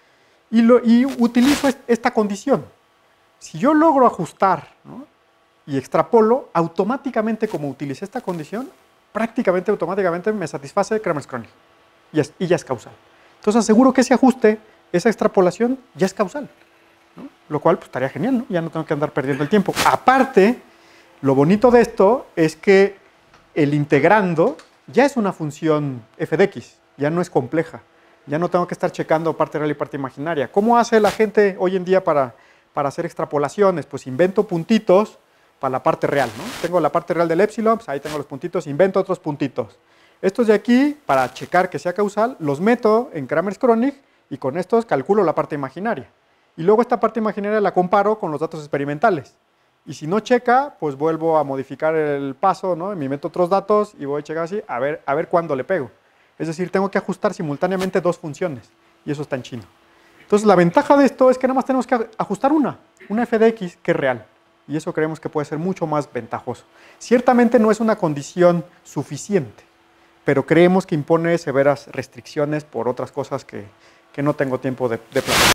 Y, lo, y utilizo esta condición. Si yo logro ajustar, ¿no?, y extrapolo, automáticamente, como utilicé esta condición, prácticamente automáticamente me satisface Kramers-Kronig. Y, es, y ya es causal. Entonces aseguro que ese ajuste, esa extrapolación, ya es causal, ¿no? Lo cual pues, estaría genial, ¿no? Ya no tengo que andar perdiendo el tiempo. Aparte, lo bonito de esto es que el integrando ya es una función f de x, ya no es compleja. Ya no tengo que estar checando parte real y parte imaginaria. ¿Cómo hace la gente hoy en día para, para hacer extrapolaciones? Pues invento puntitos para la parte real, ¿no? Tengo la parte real del epsilon, pues ahí tengo los puntitos, invento otros puntitos. Estos de aquí, para checar que sea causal, los meto en Kramers-Kronig y con estos calculo la parte imaginaria. Y luego esta parte imaginaria la comparo con los datos experimentales. Y si no checa, pues vuelvo a modificar el paso, ¿no? Me meto otros datos y voy a checar así, a ver, a ver cuándo le pego. Es decir, tengo que ajustar simultáneamente dos funciones, y eso está en chino. Entonces, la ventaja de esto es que nada más tenemos que ajustar una, una f de x que es real, y eso creemos que puede ser mucho más ventajoso. Ciertamente no es una condición suficiente, pero creemos que impone severas restricciones por otras cosas que, que no tengo tiempo de, de plantear.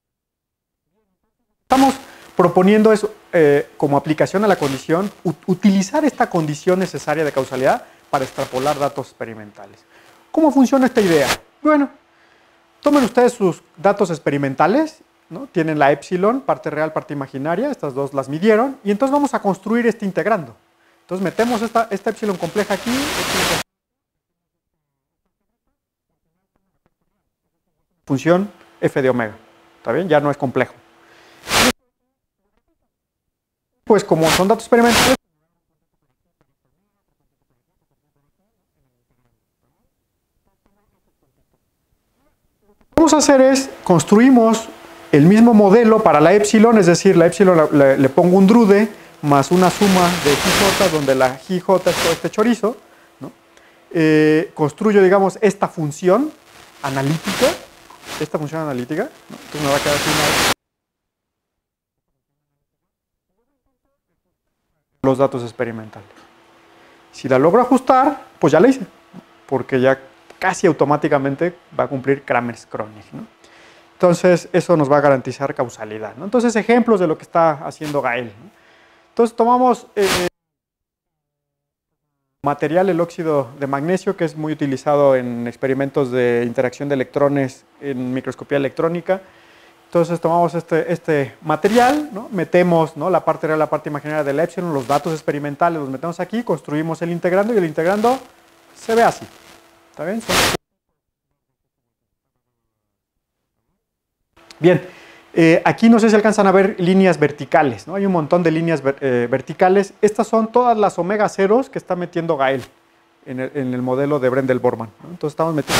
Estamos proponiendo eso eh, como aplicación a la condición, utilizar esta condición necesaria de causalidad para extrapolar datos experimentales. ¿Cómo funciona esta idea? Bueno, tomen ustedes sus datos experimentales, ¿no? Tienen la epsilon, parte real, parte imaginaria, estas dos las midieron, y entonces vamos a construir este integrando. Entonces metemos esta, esta epsilon compleja aquí, epsilon función f de omega, ¿está bien? Ya no es complejo. Pues como son datos experimentales, lo que vamos a hacer es, construimos el mismo modelo para la epsilon, es decir, la epsilon le, le pongo un drude más una suma de J, donde la J es todo este chorizo, ¿no? Eh, construyo, digamos, esta función analítica, esta función analítica, ¿no? Entonces me va a quedar así una... los datos experimentales. Si la logro ajustar, pues ya la hice, porque ya casi automáticamente va a cumplir Kramers-Kronig, ¿no? Entonces, eso nos va a garantizar causalidad, ¿no? Entonces, ejemplos de lo que está haciendo Gael, ¿no? Entonces, tomamos eh, material, el óxido de magnesio, que es muy utilizado en experimentos de interacción de electrones en microscopía electrónica. Entonces, tomamos este, este material, ¿no? Metemos, ¿no?, la parte real, la parte imaginaria del epsilon, los datos experimentales, los metemos aquí, construimos el integrando y el integrando se ve así. ¿Está bien? Son... Bien, eh, aquí no sé si alcanzan a ver líneas verticales, ¿no? Hay un montón de líneas ver, eh, verticales. Estas son todas las omega ceros que está metiendo Gael en el, en el modelo de Brendel-Borman, ¿no? Entonces estamos metiendo...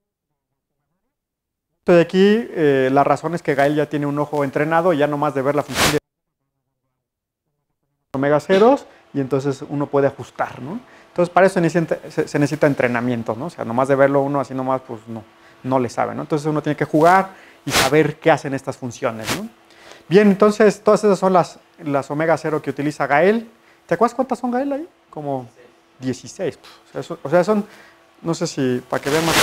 De aquí, eh, la razón es que Gael ya tiene un ojo entrenado y ya nomás de ver la función de omega ceros, y entonces uno puede ajustar, ¿no? Entonces para eso se necesita, se, se necesita entrenamiento, ¿no? O sea, nomás de verlo uno así nomás, pues no, no le sabe, ¿no? Entonces uno tiene que jugar y saber qué hacen estas funciones, ¿no? Bien, entonces todas esas son las, las omega cero que utiliza Gael. ¿Te acuerdas cuántas son Gael ahí? Como dieciséis. O sea, eso, o sea son, no sé si, para que vean más o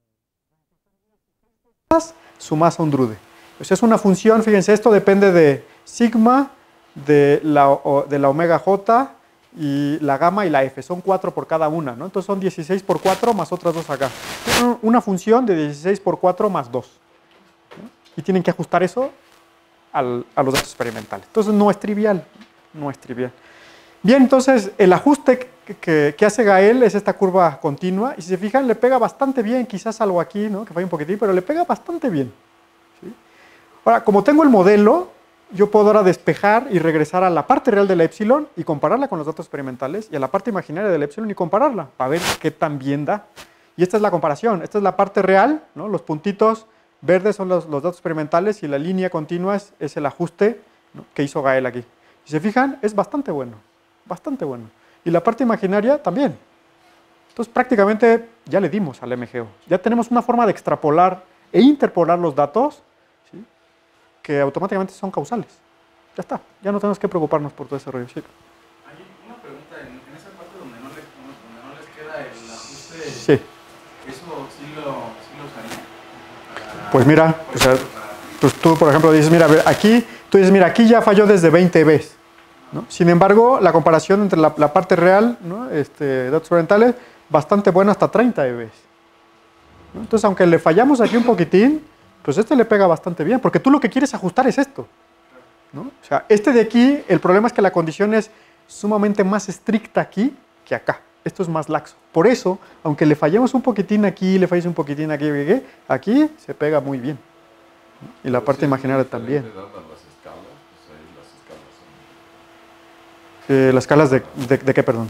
menos, su masa un drude. O sea, es una función, fíjense, esto depende de sigma, de la, de la omega j, y la gamma y la f, son cuatro por cada una, ¿no? Entonces son dieciséis por cuatro más otras dos acá. Una función de dieciséis por cuatro más dos. ¿No? Y tienen que ajustar eso al, a los datos experimentales. Entonces no es trivial, no es trivial. Bien, entonces el ajuste que, que, que hace Gael es esta curva continua, y si se fijan le pega bastante bien, quizás algo aquí, ¿no?, que falla un poquitín, pero le pega bastante bien, ¿sí? Ahora, como tengo el modelo, yo puedo ahora despejar y regresar a la parte real del epsilon y compararla con los datos experimentales, y a la parte imaginaria del epsilon y compararla, para ver qué tan bien da. Y esta es la comparación, esta es la parte real, ¿no? Los puntitos verdes son los, los datos experimentales y la línea continua es, es el ajuste, ¿no?, que hizo Gael aquí. Si se fijan, es bastante bueno, bastante bueno. Y la parte imaginaria también. Entonces prácticamente ya le dimos al M G O. Ya tenemos una forma de extrapolar e interpolar los datos, ¿sí?, que automáticamente son causales. Ya está, ya no tenemos que preocuparnos por todo ese rollo. Sí. Hay una pregunta, en, en esa parte donde no, les, donde no les queda el ajuste, Sí. ¿eso sí lo, sí lo usaría? Para, Pues mira, o sea, pues tú por ejemplo dices, mira, aquí, tú dices, mira, aquí ya falló desde veinte veces, ¿no? Sin embargo, la comparación entre la, la parte real, ¿no?, este, datos experimentales, bastante buena hasta treinta veces, ¿no? Entonces, aunque le fallamos aquí un poquitín, pues este le pega bastante bien, porque tú lo que quieres ajustar es esto, ¿no? O sea, este de aquí, el problema es que la condición es sumamente más estricta aquí que acá. Esto es más laxo. Por eso, aunque le fallemos un poquitín aquí, le falles un poquitín aquí, aquí se pega muy bien, ¿no? Y la parte imaginaria también. Las escalas, pues ahí las escalas son... Eh, ¿Las escalas de, de, de qué, perdón?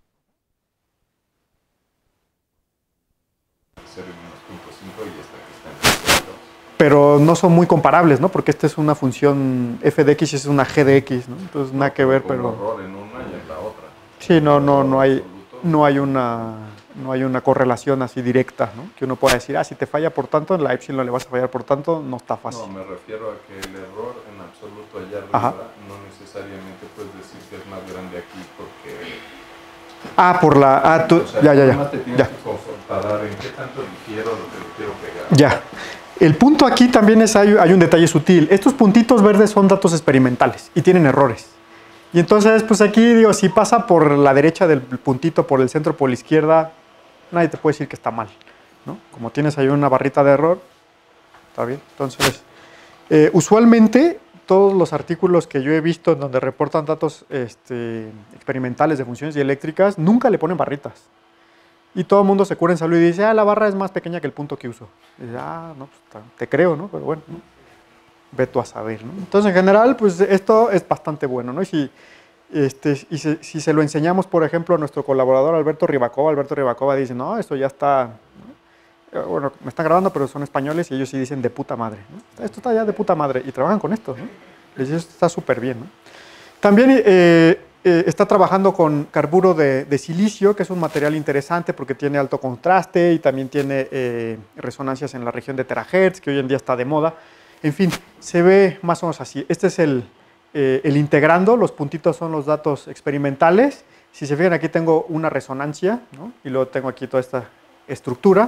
Pero no son muy comparables, ¿no? Porque esta es una función f de x y es una g de x, ¿no? Entonces nada que ver, pero... error en una y en la otra. Sí, no, no, no hay, no hay una, no hay una correlación así directa, ¿no? Que uno pueda decir, ah, si te falla por tanto, en la epsilon le vas a fallar por tanto, no está fácil. No, me refiero a que el error en absoluto allá arriba, Ajá, no necesariamente puedes decir que es más grande aquí porque... Ah, por la... Ah, tú... O sea, ya, ya, ya. te tienes Ya. que comparar en qué tanto difiero lo que le quiero pegar. Ya. El punto aquí también es, hay, hay un detalle sutil. Estos puntitos verdes son datos experimentales y tienen errores. Y entonces, pues aquí, digo, si pasa por la derecha del puntito, por el centro, por la izquierda, nadie te puede decir que está mal, ¿no? Como tienes ahí una barrita de error, está bien. Entonces, eh, usualmente, todos los artículos que yo he visto en donde reportan datos este, experimentales de funciones dieléctricas, nunca le ponen barritas. Y todo el mundo se cura en salud y dice, ah, la barra es más pequeña que el punto que uso. Y dice, ah, no, pues, te creo, ¿no? Pero bueno, ¿no? Ve tú a saber, ¿no? Entonces, en general, pues esto es bastante bueno, ¿no? Y si, este, y si, si se lo enseñamos, por ejemplo, a nuestro colaborador Alberto Ribacova, Alberto Ribacova dice, no, esto ya está, ¿no? Bueno, me están grabando, pero son españoles y ellos sí dicen de puta madre, ¿no? Esto está ya de puta madre y trabajan con esto, ¿no? Les dice, esto está súper bien, ¿no? También... Eh, Eh, está trabajando con carburo de, de silicio, que es un material interesante porque tiene alto contraste y también tiene eh, resonancias en la región de terahertz, que hoy en día está de moda. En fin, se ve más o menos así. Este es el, eh, el integrando, los puntitos son los datos experimentales. Si se fijan, aquí tengo una resonancia, ¿no? Y luego tengo aquí toda esta estructura.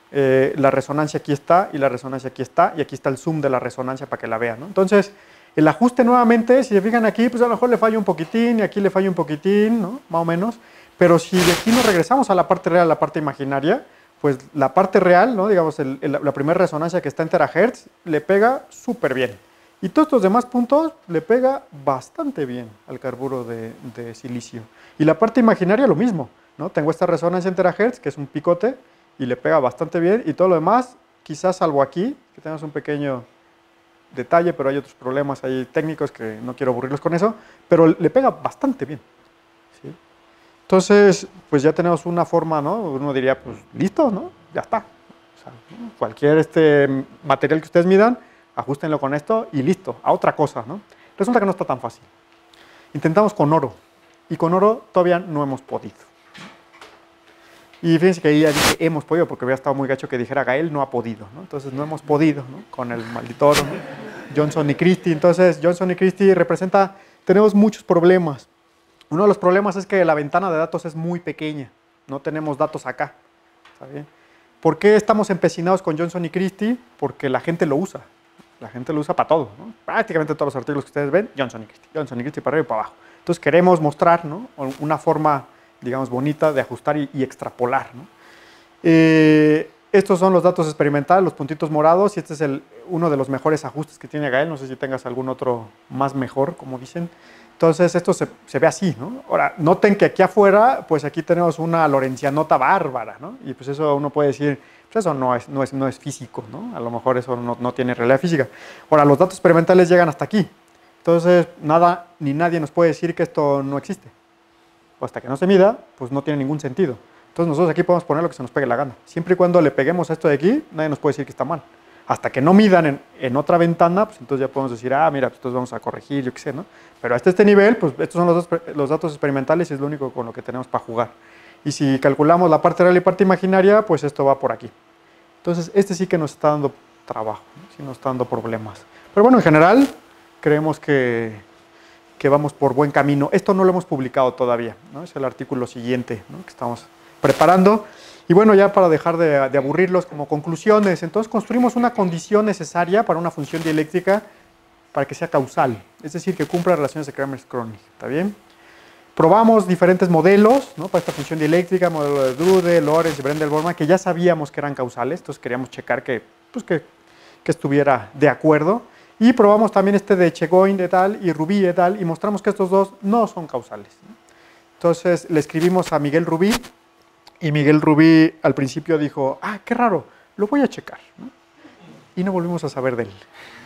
Eh, la resonancia aquí está y la resonancia aquí está y aquí está el zoom de la resonancia para que la vean, ¿no? Entonces, el ajuste nuevamente, si se fijan aquí, pues a lo mejor le falla un poquitín y aquí le falla un poquitín, ¿no? Más o menos. Pero si de aquí nos regresamos a la parte real, a la parte imaginaria, pues la parte real, ¿no? Digamos, el, el, la primera resonancia que está en terahertz, le pega súper bien. Y todos estos demás puntos le pega bastante bien al carburo de, de silicio. Y la parte imaginaria lo mismo, ¿no? Tengo esta resonancia en terahertz, que es un picote, y le pega bastante bien. Y todo lo demás, quizás salvo aquí, que tenemos un pequeño detalle, pero hay otros problemas ahí técnicos que no quiero aburrirlos con eso, pero le pega bastante bien. ¿Sí? Entonces, pues ya tenemos una forma, ¿no? Uno diría, pues listo, ¿no? Ya está. O sea, cualquier este material que ustedes midan, ajustenlo con esto y listo, a otra cosa, ¿no? Resulta que no está tan fácil. Intentamos con oro, y con oro todavía no hemos podido. Y fíjense que ahí ya dije hemos podido, porque hubiera estado muy gacho que dijera Gael no ha podido, ¿no? Entonces no hemos podido, ¿no? Con el maldito oro, ¿no? Johnson y Christie. Entonces Johnson y Christie representa, tenemos muchos problemas. Uno de los problemas es que la ventana de datos es muy pequeña, no tenemos datos acá, ¿está bien? ¿Por qué estamos empecinados con Johnson y Christie? Porque la gente lo usa, la gente lo usa para todo, ¿no? Prácticamente todos los artículos que ustedes ven, Johnson y Christie, Johnson y Christie para arriba y para abajo. Entonces queremos mostrar, ¿no? Una forma, digamos, bonita de ajustar y, y extrapolar, ¿no? Eh, estos son los datos experimentales, los puntitos morados, y este es el, uno de los mejores ajustes que tiene Gael. No sé si tengas algún otro más mejor, como dicen. Entonces esto se, se ve así, ¿no? Ahora, noten que aquí afuera, pues aquí tenemos una lorencianota bárbara, ¿no? Y pues eso uno puede decir, pues eso no es, no es, no es físico, ¿no? A lo mejor eso no, no tiene realidad física. Ahora, los datos experimentales llegan hasta aquí. Entonces, nada ni nadie nos puede decir que esto no existe. Hasta que no se mida, pues no tiene ningún sentido. Entonces nosotros aquí podemos poner lo que se nos pegue la gana. Siempre y cuando le peguemos a esto de aquí, nadie nos puede decir que está mal. Hasta que no midan en, en otra ventana, pues entonces ya podemos decir, ah, mira, pues entonces vamos a corregir, yo qué sé, ¿no? Pero hasta este nivel, pues estos son los, dos, los datos experimentales y es lo único con lo que tenemos para jugar. Y si calculamos la parte real y parte imaginaria, pues esto va por aquí. Entonces este sí que nos está dando trabajo, ¿no? Sí nos está dando problemas. Pero bueno, en general, creemos que, que vamos por buen camino. Esto no lo hemos publicado todavía, ¿no? Es el artículo siguiente, ¿no? Que estamos preparando. Y bueno, ya para dejar de, de aburrirlos, como conclusiones, entonces construimos una condición necesaria para una función dieléctrica para que sea causal, es decir, que cumpla relaciones de Kramers-Kronig, ¿está bien? Probamos diferentes modelos, ¿no? Para esta función dieléctrica, modelo de Drude, Lorentz y Brendel-Borman, que ya sabíamos que eran causales, entonces queríamos checar que, pues que, que estuviera de acuerdo. Y probamos también este de Chegoin et al. Y Rubí et al. Y mostramos que estos dos no son causales, ¿no? Entonces le escribimos a Miguel Rubí, y Miguel Rubí al principio dijo, ah, qué raro, lo voy a checar, ¿no? Y no volvimos a saber de él.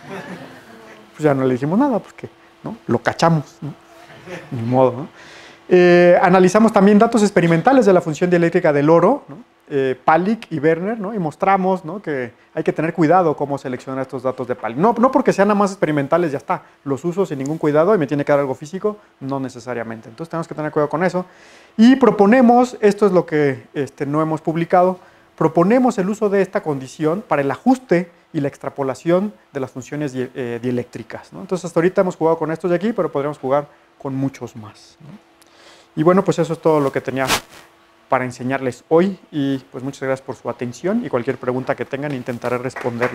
Pues ya no le dijimos nada, porque, ¿no? Lo cachamos, ¿no? Ni modo, ¿no? Eh, analizamos también datos experimentales de la función dieléctrica del oro, ¿no? eh, Palik y Werner, ¿no? Y mostramos, ¿no? Que hay que tener cuidado cómo seleccionar estos datos de Palik. No, no porque sean nada más experimentales, ya está, los uso sin ningún cuidado y me tiene que dar algo físico, no necesariamente. Entonces tenemos que tener cuidado con eso. Y proponemos, esto es lo que este, no hemos publicado, proponemos el uso de esta condición para el ajuste y la extrapolación de las funciones die, eh, dieléctricas, ¿no? Entonces hasta ahorita hemos jugado con estos de aquí, pero podríamos jugar con muchos más, ¿no? Y bueno, pues eso es todo lo que tenía para enseñarles hoy y pues muchas gracias por su atención y cualquier pregunta que tengan intentaré responderlo.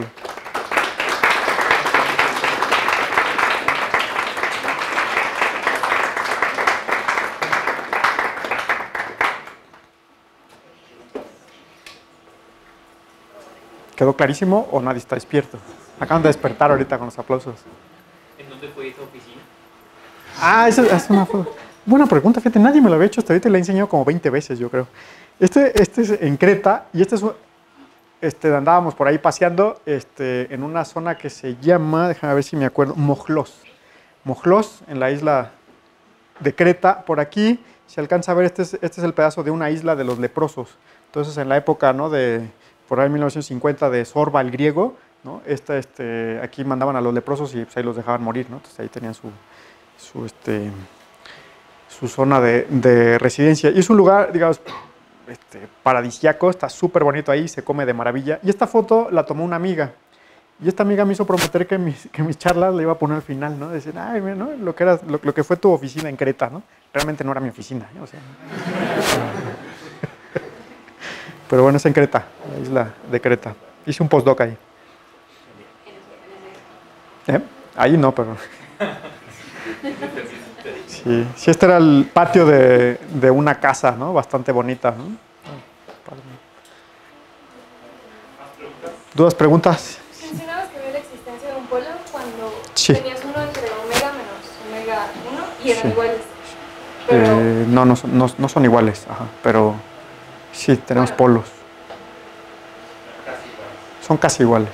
¿Quedó clarísimo o nadie está despierto? Acaban de despertar ahorita con los aplausos. ¿En dónde fue esa oficina? Ah, esa es una buena pregunta, fíjate, nadie me lo había hecho hasta ahorita y la he enseñado como veinte veces, yo creo. Este, este es en Creta y este es, este, andábamos por ahí paseando este, en una zona que se llama, déjame ver si me acuerdo, Mojlos. Mojlos, en la isla de Creta, por aquí se alcanza a ver, este es, este es el pedazo de una isla de los leprosos. Entonces, en la época, ¿no? de por ahí mil novecientos cincuenta de Zorba el griego, ¿no? Esta, este, aquí mandaban a los leprosos y pues, ahí los dejaban morir, ¿no? Entonces ahí tenían su, su, este, su zona de, de residencia. Y es un lugar, digamos, este, paradisíaco, está súper bonito ahí, se come de maravilla. Y esta foto la tomó una amiga. Y esta amiga me hizo prometer que mis, que mis charlas le iba a poner al final, ¿no? Decir, ay, ¿no? Lo, que era, lo, lo que fue tu oficina en Creta, ¿no? Realmente no era mi oficina, ¿no? O sea, Pero bueno, es en Creta, la isla de Creta. Hice un postdoc ahí. ¿Eh? Ahí no, pero... Sí, sí, este era el patio de, de una casa, ¿no? Bastante bonita, ¿no? ¿Dudas, preguntas? Mencionabas que había la existencia de un polo cuando Sí. tenías uno entre omega menos omega uno y eran Sí. iguales. Pero, Eh, no, no, son- no, no son iguales, ajá, pero sí, tenemos Bueno. polos. Son casi iguales.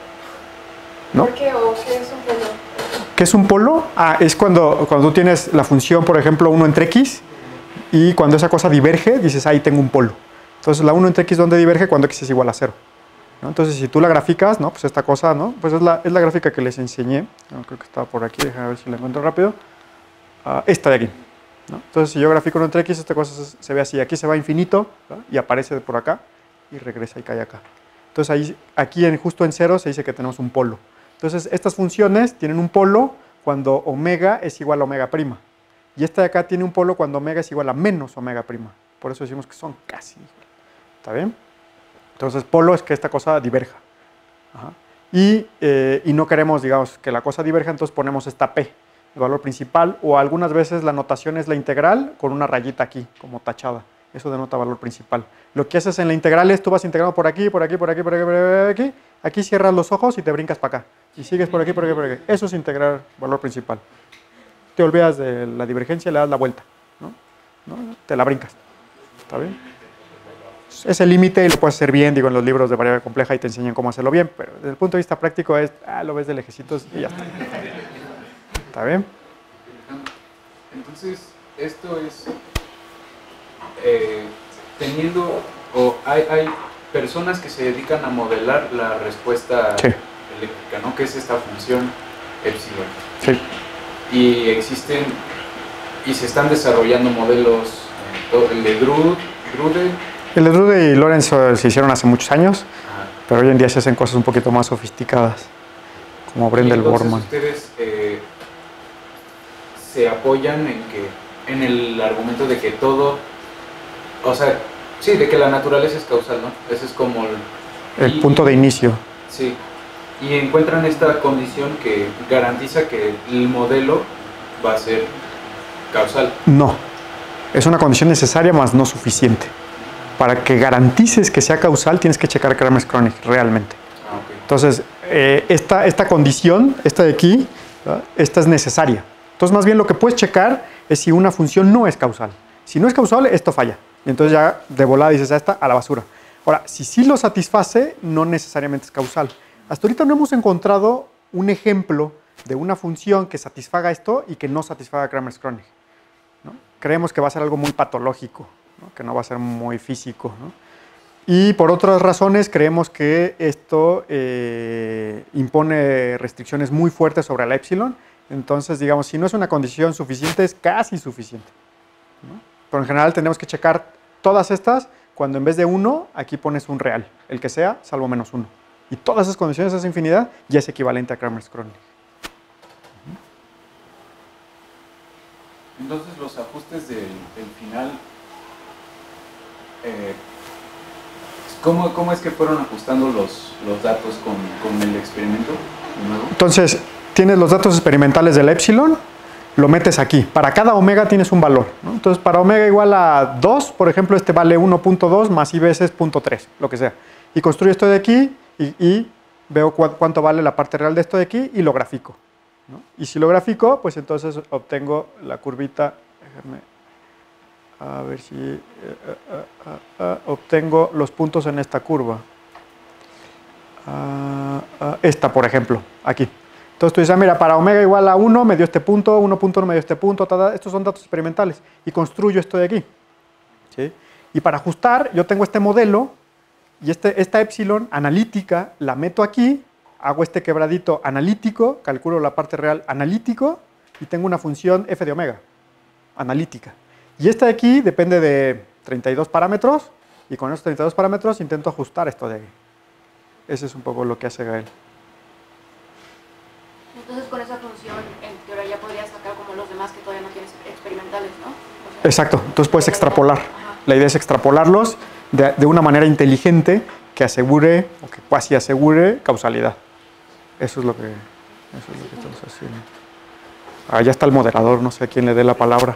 ¿No? ¿por qué o qué es un polo? ¿Qué es un polo? Ah, es cuando, cuando tú tienes la función, por ejemplo, uno entre x, y cuando esa cosa diverge, dices, ahí tengo un polo. Entonces, la uno entre x, ¿dónde diverge? Cuando x es igual a cero. ¿No? Entonces, si tú la graficas, ¿no? Pues esta cosa, ¿no? Pues es la, es la gráfica que les enseñé. No, creo que estaba por aquí, déjame ver si la encuentro rápido. Ah, esta de aquí. ¿No? Entonces, si yo grafico uno entre x, esta cosa se, se ve así. Aquí se va a infinito, ¿no? Y aparece por acá y regresa y cae acá. Entonces, ahí, aquí en, justo en cero se dice que tenemos un polo. Entonces, estas funciones tienen un polo cuando omega es igual a omega prima. Y esta de acá tiene un polo cuando omega es igual a menos omega prima. Por eso decimos que son casi iguales. ¿Está bien? Entonces, polo es que esta cosa diverja. Ajá. Y, eh, y no queremos, digamos, que la cosa diverja, entonces ponemos esta P, el valor principal, o algunas veces la notación es la integral con una rayita aquí, como tachada. Eso denota valor principal. Lo que haces en la integral es, tú vas integrando por aquí, por aquí, por aquí, por aquí, por aquí, aquí, aquí cierras los ojos y te brincas para acá. Y sigues por aquí, por aquí, por aquí. Eso es integrar valor principal. Te olvidas de la divergencia y le das la vuelta, ¿no? ¿No? Te la brincas. ¿Está bien? Es el límite y lo puedes hacer bien, digo, en los libros de variable compleja y te enseñan cómo hacerlo bien, pero desde el punto de vista práctico es, ah, lo ves de lejecitos y ya está. ¿Está bien? Entonces, esto es eh, teniendo, o hay, hay personas que se dedican a modelar la respuesta Sí. eléctrica, ¿no? Que es esta función epsilon. Sí. Y existen, y se están desarrollando modelos, eh, todo- el de Drude, Drude El de Drude y Lorenzo se hicieron hace muchos años, ajá. pero hoy en día se hacen cosas un poquito más sofisticadas, como Y Brendel entonces Borman. ustedes eh, se apoyan en que en el argumento de que todo, o sea, sí, de que la naturaleza es causal, ¿no? Ese es como el, El y- punto de inicio. Sí, y encuentran esta condición que garantiza que el modelo va a ser causal. No, es una condición necesaria, más no suficiente. Para que garantices que sea causal, tienes que checar Kramers-Kronig realmente. Ah, ok. Entonces, eh, esta, esta condición, esta de aquí, ¿verdad? Esta es necesaria. Entonces, más bien lo que puedes checar es si una función no es causal. Si no es causal, esto falla. Y entonces ya de volada dices, a esta, a la basura. Ahora, si sí lo satisface, no necesariamente es causal. Hasta ahorita no hemos encontrado un ejemplo de una función que satisfaga esto y que no satisfaga Kramers-Kronig, ¿no? Creemos que va a ser algo muy patológico, ¿no? Que no va a ser muy físico, ¿no? Y por otras razones creemos que esto eh, impone restricciones muy fuertes sobre la epsilon. Entonces, digamos, si no es una condición suficiente, es casi suficiente, ¿no? Pero en general tenemos que checar todas estas cuando en vez de uno, aquí pones un real, el que sea, salvo menos uno. Y todas esas condiciones, esa infinidad, ya es equivalente a Kramers-Kronig. Entonces los ajustes del, del final, eh, ¿cómo, ¿cómo es que fueron ajustando los, los datos con, con el experimento nuevo? Entonces, tienes los datos experimentales del epsilon, lo metes aquí. Para cada omega tienes un valor, ¿no? Entonces, para omega igual a dos, por ejemplo, este vale uno punto dos más i veces cero punto tres, lo que sea. Y construyo esto de aquí y, y veo cu cuánto vale la parte real de esto de aquí y lo grafico, ¿no? Y si lo grafico, pues entonces obtengo la curvita, déjame a ver si eh, eh, eh, eh, obtengo los puntos en esta curva. Uh, uh, esta, por ejemplo, aquí. Entonces tú dices, ah, mira, para omega igual a uno me dio este punto, uno punto uno me dio este punto, tada, estos son datos experimentales. Y construyo esto de aquí, ¿sí? Y para ajustar, yo tengo este modelo y este, esta epsilon analítica la meto aquí, hago este quebradito analítico, calculo la parte real analítico y tengo una función f de omega, analítica. Y esta de aquí depende de treinta y dos parámetros y con esos treinta y dos parámetros intento ajustar esto de aquí. Ese es un poco lo que hace Gael. Entonces con esa función en teoría ya podrías sacar como los demás que todavía no tienes experimentales, ¿no? O sea, Exacto, entonces puedes extrapolar. Ajá. La idea es extrapolarlos de, de una manera inteligente que asegure, o que casi asegure, causalidad. Eso es lo que, eso es lo que estamos haciendo. Ah, ya está el moderador, no sé a quién le dé la palabra.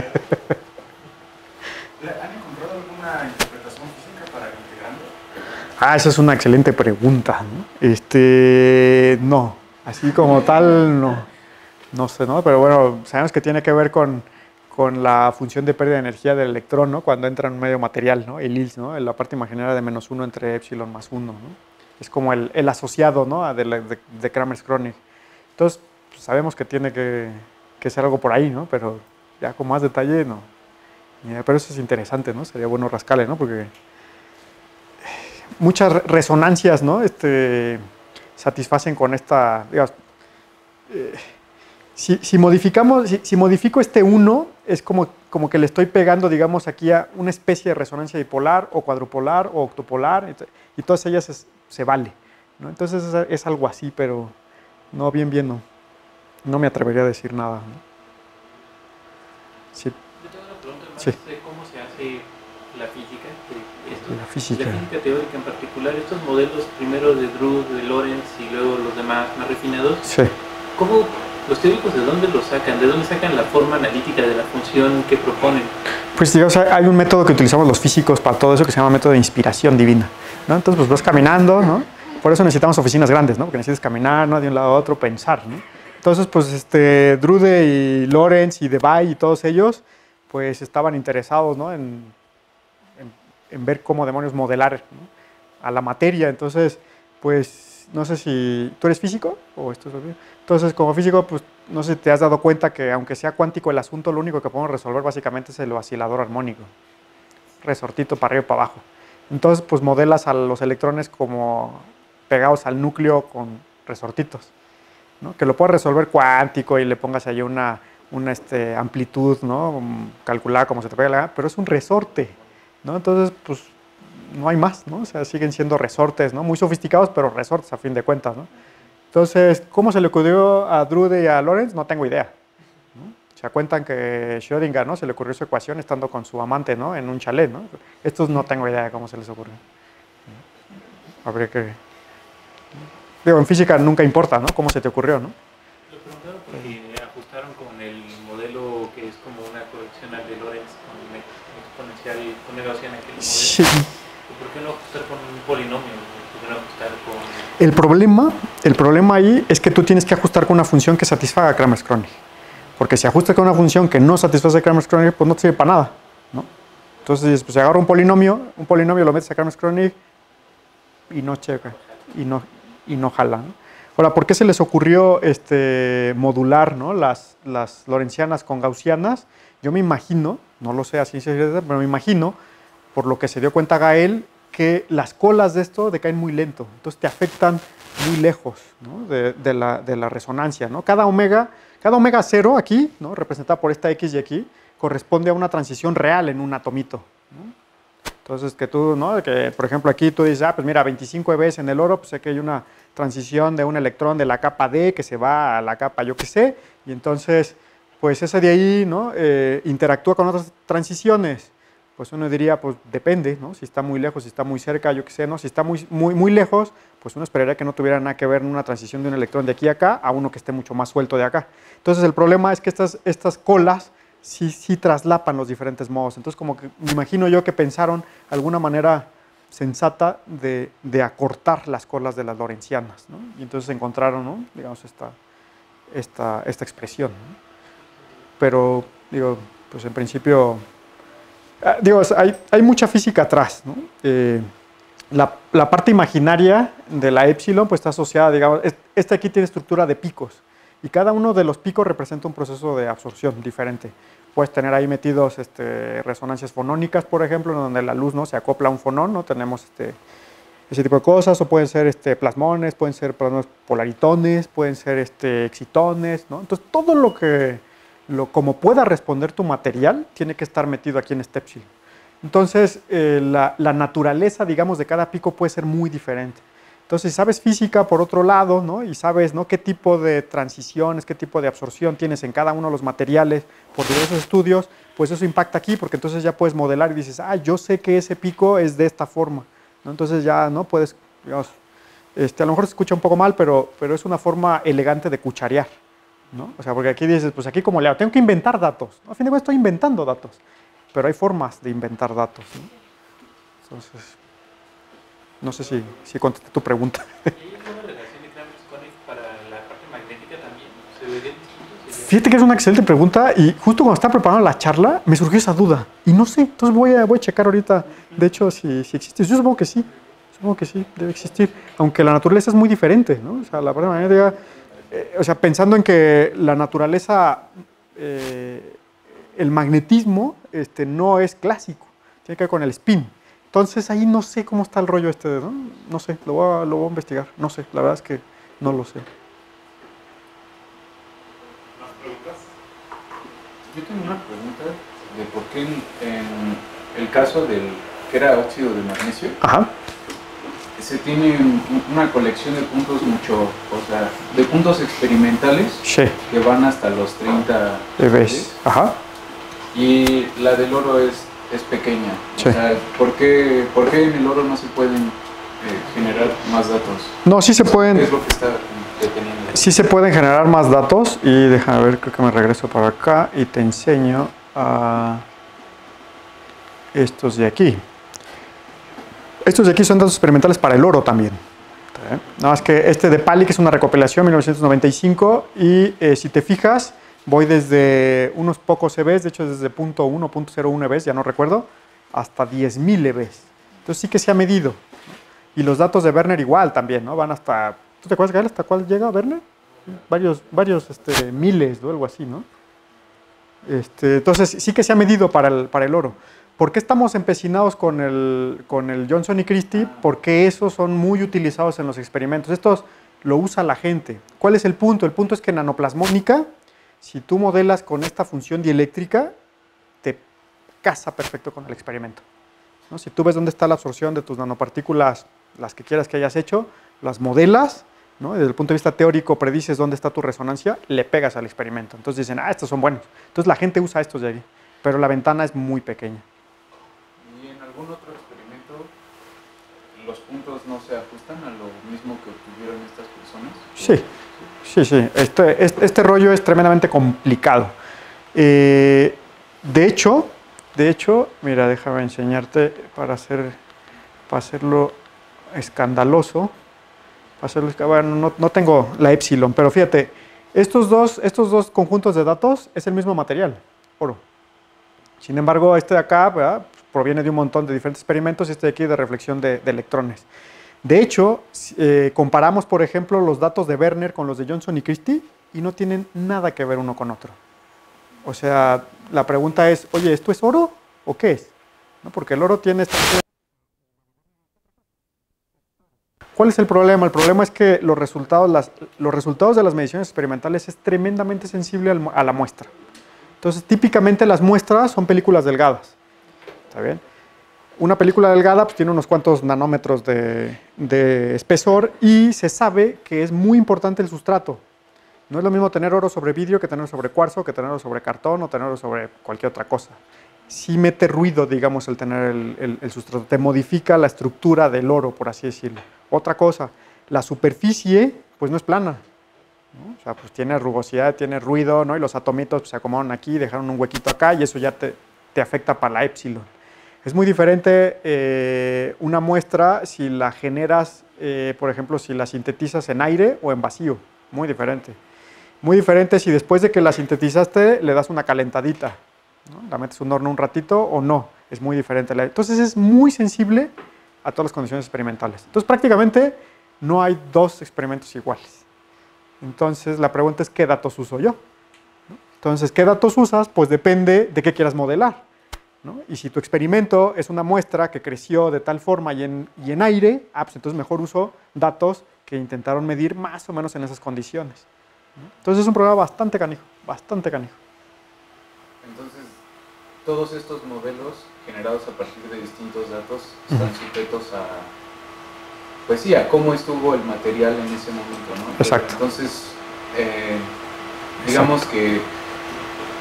¿Han encontrado alguna interpretación física para el integrando? Ah, esa es una excelente pregunta, ¿no? Este, no, así como tal, no, no sé, ¿no? Pero bueno, sabemos que tiene que ver con, con la función de pérdida de energía del electrón, ¿no? Cuando entra en un medio material, ¿no? El I L S, ¿no? La parte imaginaria de menos uno entre epsilon más uno, ¿no? Es como el, el asociado, ¿no? De, de, de Kramers-Kronig. Entonces, pues, sabemos que tiene que, que ser algo por ahí, ¿no? Pero ya con más detalle, no. Pero eso es interesante, ¿no? Sería bueno rascarle, ¿no? Porque muchas resonancias, ¿no? Este, satisfacen con esta, digamos, eh, si, si modificamos, si, si modifico este uno, es como, como que le estoy pegando, digamos, aquí a una especie de resonancia dipolar, o cuadrupolar, o octopolar, y todas ellas es, se vale, ¿no? Entonces es, es algo así, pero no, bien, bien, no. No me atrevería a decir nada, ¿no? Sí. Yo tengo una pregunta más Sí. de cómo se hace la física. que esto- La física. La física teórica en particular, estos modelos, primero de Drude, de Lorentz y luego los demás más refinados, Sí. ¿cómo los teóricos de dónde los sacan? ¿De dónde sacan la forma analítica de la función que proponen? Pues digamos, hay un método que utilizamos los físicos para todo eso que se llama método de inspiración divina, ¿no? Entonces pues vas caminando, ¿no? Por eso necesitamos oficinas grandes, ¿no? Porque necesitas caminar, ¿no? De un lado a otro, pensar, ¿no? Entonces pues este, Drude y Lorentz y Debye y todos ellos pues estaban interesados, ¿no? En, en, en ver cómo demonios modelar, ¿no? A la materia. Entonces pues no sé si tú eres físico o esto es obvio. Entonces como físico pues no sé si te has dado cuenta que aunque sea cuántico el asunto, lo único que podemos resolver básicamente es el oscilador armónico, resortito para arriba y para abajo. Entonces pues modelas a los electrones como pegados al núcleo con resortitos, ¿no? Que lo puedes resolver cuántico y le pongas ahí una, una este, amplitud, ¿no? Calculada como se te pega la gana, pero es un resorte, ¿no? Entonces pues no hay más, ¿no? O sea, siguen siendo resortes, ¿no? Muy sofisticados, pero resortes a fin de cuentas, ¿no? Entonces, ¿cómo se le ocurrió a Drude y a Lorentz? No tengo idea, ¿no? Se cuentan que Schrödinger, ¿no? Se le ocurrió su ecuación estando con su amante, ¿no? En un chalet, ¿no? Estos no tengo idea de cómo se les ocurrió. Habría que... Digo, en física nunca importa, ¿no? Cómo se te ocurrió, ¿no? Lo preguntaron porque ajustaron con el modelo que es como una corrección al de Lorentz con un exponencial, con una Gaussiana que lo modela. Sí. ¿Por qué no ajustar con un polinomio? ¿Por qué no ajustar con...? El problema, el problema ahí es que tú tienes que ajustar con una función que satisfaga a Kramers-Kronig. Porque si ajustas con una función que no satisface a Kramers-Kronig, pues no te sirve para nada, ¿no? Entonces, pues, si agarro un polinomio, un polinomio lo metes a Kramers-Kronig y no checa, y no, y no jala, ¿no? Ahora, ¿por qué se les ocurrió este, modular, ¿no? las, las lorentzianas con gaussianas? Yo me imagino, no lo sé a ciencia cierta, pero me imagino, por lo que se dio cuenta Gael, que las colas de esto decaen muy lento, entonces te afectan muy lejos, ¿no? de, de, la, de la resonancia, ¿no? Cada omega, cada omega cero aquí, ¿no? Representada por esta X y aquí, corresponde a una transición real en un atomito, ¿no? Entonces que tú, ¿no? Que por ejemplo aquí tú dices, ah, pues mira, veinticinco E Vs en el oro, pues sé que hay una transición de un electrón de la capa D que se va a la capa yo qué sé, y entonces, pues ese de ahí, ¿no? Eh, interactúa con otras transiciones. Pues uno diría, pues depende, ¿no? Si está muy lejos, si está muy cerca, yo qué sé, ¿no? Si está muy, muy, muy lejos, pues uno esperaría que no tuviera nada que ver en una transición de un electrón de aquí a acá a uno que esté mucho más suelto de acá. Entonces el problema es que estas, estas colas sí, sí traslapan los diferentes modos. Entonces como que me imagino yo que pensaron alguna manera sensata de, de acortar las colas de las lorentzianas, ¿no? Y entonces encontraron, ¿no? Digamos, esta, esta, esta expresión, ¿no? Pero, digo, pues en principio... Digo, hay, hay mucha física atrás, ¿no? Eh, la, la parte imaginaria de la epsilon pues está asociada, digamos, esta aquí tiene estructura de picos y cada uno de los picos representa un proceso de absorción diferente. Puedes tener ahí metidos este, resonancias fonónicas, por ejemplo, en donde la luz, ¿no? Se acopla a un fonón, ¿no? Tenemos este, ese tipo de cosas, o pueden ser este, plasmones, pueden ser plasmones polaritones, pueden ser este, excitones, ¿no? Entonces todo lo que... Lo, como pueda responder tu material, tiene que estar metido aquí en este epsilon. Entonces, eh, la, la naturaleza, digamos, de cada pico puede ser muy diferente. Entonces, si sabes física, por otro lado, ¿no? Y sabes, ¿no? qué tipo de transiciones, qué tipo de absorción tienes en cada uno de los materiales por diversos estudios, pues eso impacta aquí, porque entonces ya puedes modelar y dices, ah, yo sé que ese pico es de esta forma, ¿no? Entonces ya no puedes, digamos, este, a lo mejor se escucha un poco mal, pero, pero es una forma elegante de cucharear, ¿no? O sea, porque aquí dices, pues aquí como le hago, tengo que inventar datos, ¿no? A fin de cuentas estoy inventando datos, pero hay formas de inventar datos, ¿no? Entonces, no sé si, si contesté tu pregunta. ¿Y hay alguna relación de Kramer-Konecki para la parte magnética también? ¿Se verían distintos? Fíjate que es una excelente pregunta y justo cuando estaba preparando la charla me surgió esa duda y no sé, entonces voy a, voy a checar ahorita, de hecho, si, si existe. Yo supongo que sí, supongo que sí, debe existir, aunque la naturaleza es muy diferente, ¿no? O sea, la parte magnética, eh, o sea, pensando en que la naturaleza, eh, el magnetismo este, no es clásico, tiene que ver con el spin. Entonces ahí no sé cómo está el rollo este, ¿no? No sé, lo voy a, lo voy a investigar, no sé, la verdad es que no lo sé. ¿Más preguntas? Yo tengo una pregunta de por qué en, en el caso del que era óxido de magnesio, Ajá. se tiene un- una colección de puntos mucho, o sea, de puntos experimentales Sí, que van hasta los treinta de vez. Ajá. y la del oro es, es pequeña. Sí. O sea, ¿por qué, por qué en el oro no se pueden eh, generar más datos? No, sí se ¿Qué pueden, es lo que está deteniendo? sí se pueden generar más datos y déjame ver, creo que me regreso para acá y te enseño a estos de aquí. Estos de aquí son datos experimentales para el oro también. ¿Eh? Nada más que este de Pali, que es una recopilación, mil novecientos noventa y cinco, y eh, si te fijas, voy desde unos pocos E Vs, de hecho desde punto uno, punto cero uno E Vs, ya no recuerdo, hasta diez mil E Vs. Entonces sí que se ha medido. Y los datos de Werner igual también, ¿no? Van hasta, ¿tú te acuerdas, Gael, hasta cuál llega Werner? Varios, varios este, miles o algo así, ¿no? Este, entonces sí que se ha medido para el, para el oro. ¿Por qué estamos empecinados con el, con el Johnson y Christie? Porque esos son muy utilizados en los experimentos. Estos lo usa la gente. ¿Cuál es el punto? El punto es que en nanoplasmónica, si tú modelas con esta función dieléctrica, te casa perfecto con el experimento, ¿no? Si tú ves dónde está la absorción de tus nanopartículas, las que quieras que hayas hecho, las modelas, ¿no? Desde el punto de vista teórico predices dónde está tu resonancia, le pegas al experimento. Entonces dicen, ah, estos son buenos. Entonces la gente usa estos de ahí, pero la ventana es muy pequeña. ¿Y en algún otro experimento los puntos no se ajustan a lo mismo que obtuvieron estas personas? Sí, sí, sí. Este, este, este rollo es tremendamente complicado. Eh, de hecho, de hecho, mira, déjame enseñarte para, hacer, para hacerlo escandaloso. Para hacerlo, bueno, no, no tengo la epsilon, pero fíjate, estos dos, estos dos conjuntos de datos es el mismo material, oro. Sin embargo, este de acá, ¿verdad?, proviene de un montón de diferentes experimentos y este de aquí de reflexión de, de electrones. De hecho, eh, comparamos, por ejemplo, los datos de Werner con los de Johnson y Christie y no tienen nada que ver uno con otro. O sea, la pregunta es, oye, ¿esto es oro o qué es? ¿No? Porque el oro tiene esta... ¿Cuál es el problema? El problema es que los resultados, las, los resultados de las mediciones experimentales es tremendamente sensible al, a la muestra. Entonces, típicamente las muestras son películas delgadas. ¿Está bien? Una película delgada pues, tiene unos cuantos nanómetros de, de espesor y se sabe que es muy importante el sustrato. No es lo mismo tener oro sobre vidrio que tenerlo sobre cuarzo, que tenerlo sobre cartón o tenerlo sobre cualquier otra cosa. Sí mete ruido, digamos, el tener el, el, el sustrato. Te modifica la estructura del oro, por así decirlo. Otra cosa, la superficie pues no es plana, ¿no? O sea, pues tiene rugosidad, tiene ruido, ¿no? Y los atomitos pues, se acomodan aquí, dejaron un huequito acá y eso ya te, te afecta para la epsilon. Es muy diferente eh, una muestra si la generas, eh, por ejemplo, si la sintetizas en aire o en vacío. Muy diferente. Muy diferente si después de que la sintetizaste le das una calentadita, ¿no? La metes en un horno un ratito o no. Es muy diferente. Entonces es muy sensible a todas las condiciones experimentales. Entonces prácticamente no hay dos experimentos iguales. Entonces la pregunta es ¿qué datos uso yo? Entonces, ¿qué datos usas? Pues depende de qué quieras modelar, ¿no? Y si tu experimento es una muestra que creció de tal forma y en, y en aire, ah, pues entonces mejor uso datos que intentaron medir más o menos en esas condiciones, ¿no? Entonces es un problema bastante canijo, bastante canijo. Entonces, todos estos modelos generados a partir de distintos datos están uh-huh. sujetos a, pues sí, a cómo estuvo el material en ese momento, ¿no? Exacto. Entonces, eh, digamos Exacto. que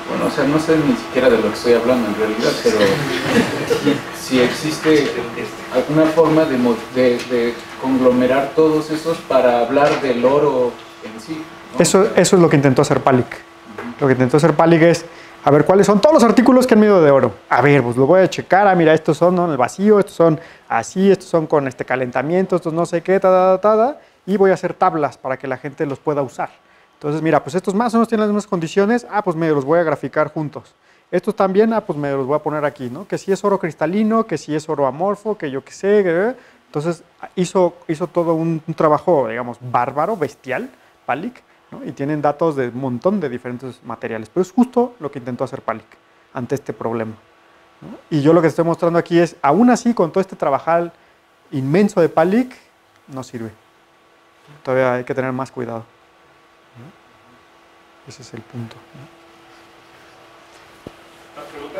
Bueno, o sea, no sé ni siquiera de lo que estoy hablando en realidad, pero si existe alguna forma de, mo- de, de conglomerar todos esos para hablar del oro en sí, ¿no? Eso, O sea, eso es lo que intentó hacer Palik. Lo que intentó hacer Palik es, a ver, ¿cuáles son todos los artículos que han medido de oro? A ver, pues lo voy a checar, ah, mira, estos son, ¿no?, en el vacío, estos son así, estos son con este calentamiento, estos no sé qué, ta, ta, ta, ta, y voy a hacer tablas para que la gente los pueda usar. Entonces, mira, pues estos más o menos tienen las mismas condiciones, ah, pues me los voy a graficar juntos. Estos también, ah, pues me los voy a poner aquí, ¿no? Que si es oro cristalino, que si es oro amorfo, que yo qué sé, ¿eh? Entonces hizo, hizo todo un, un trabajo, digamos, bárbaro, bestial, Palik, ¿no? Y tienen datos de un montón de diferentes materiales, pero es justo lo que intentó hacer Palik ante este problema, ¿no? Y yo lo que estoy mostrando aquí es, aún así, con todo este trabajar inmenso de Palik, no sirve. Todavía hay que tener más cuidado, ¿no? Ese es el punto, ¿no? ¿Más preguntas?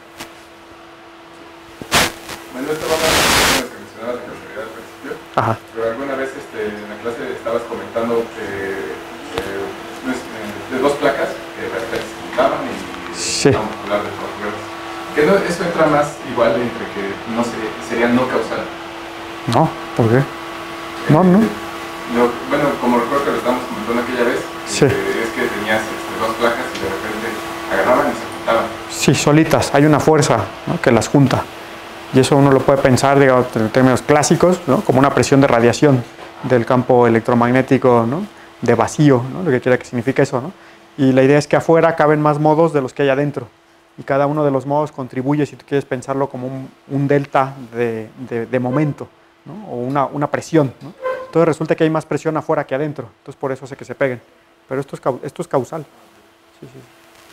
Bueno, esto va a hablar de lo que mencionaba de causalidad al principio, Ajá. pero alguna vez este, en la clase estabas comentando que eh, de dos placas que de repente se juntaban y Sí. vamos a hablar de torres. Que no, eso entra más igual entre que no sería, sería no causal. No, ¿por qué? No, no. No, bueno, como recuerdo que lo estábamos comentando aquella vez, Sí. eh, es que tenías este, dos placas y de repente agarraban y se juntaban. Sí, solitas, hay una fuerza, ¿no?, que las junta. Y eso uno lo puede pensar, digamos, en términos clásicos, ¿no?, como una presión de radiación del campo electromagnético, ¿no?, de vacío, ¿no?, lo que quiera que signifique eso, ¿no? Y la idea es que afuera caben más modos de los que hay adentro. Y cada uno de los modos contribuye, si tú quieres pensarlo, como un, un delta de, de, de momento, ¿no?, o una, una presión, ¿no? Entonces resulta que hay más presión afuera que adentro. Entonces por eso hace que se peguen. Pero esto es, cau- esto es causal. Sí, sí.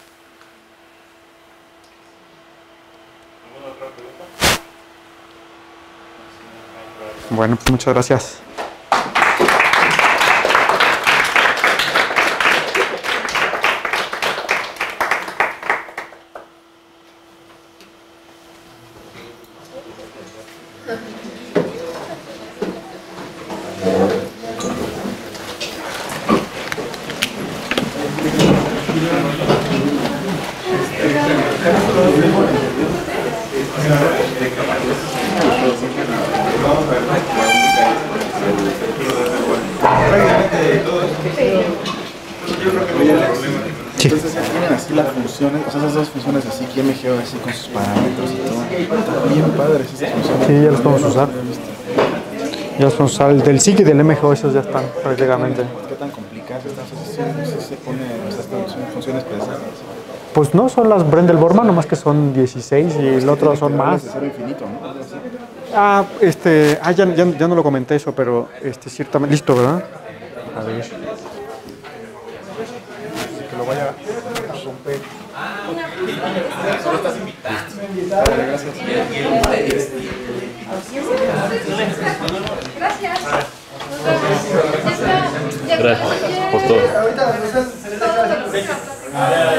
¿Alguna otra pregunta? Bueno, pues muchas gracias. Entonces ya tienen así las funciones, o sea, esas dos funciones así, que M G O así con sus parámetros y todo. Están bien padres esas funciones. Sí, ya los podemos usar. Ya los podemos usar. El del S I C y del M G O, esos ya están prácticamente. ¿Qué tan complicadas estas funciones? Si se pone, o sea, están- son funciones pesadas. Pues no, son las Brendel-Borman, nomás que son dieciséis y el otro son más. De cero infinito, ¿no? Algo así. Ah, este, ah, ya, ya, ya no lo comenté eso, pero este, ciertamente, listo, ¿verdad? A ver. Que lo vaya a romper. Gracias. Gracias por todo. Todo lo que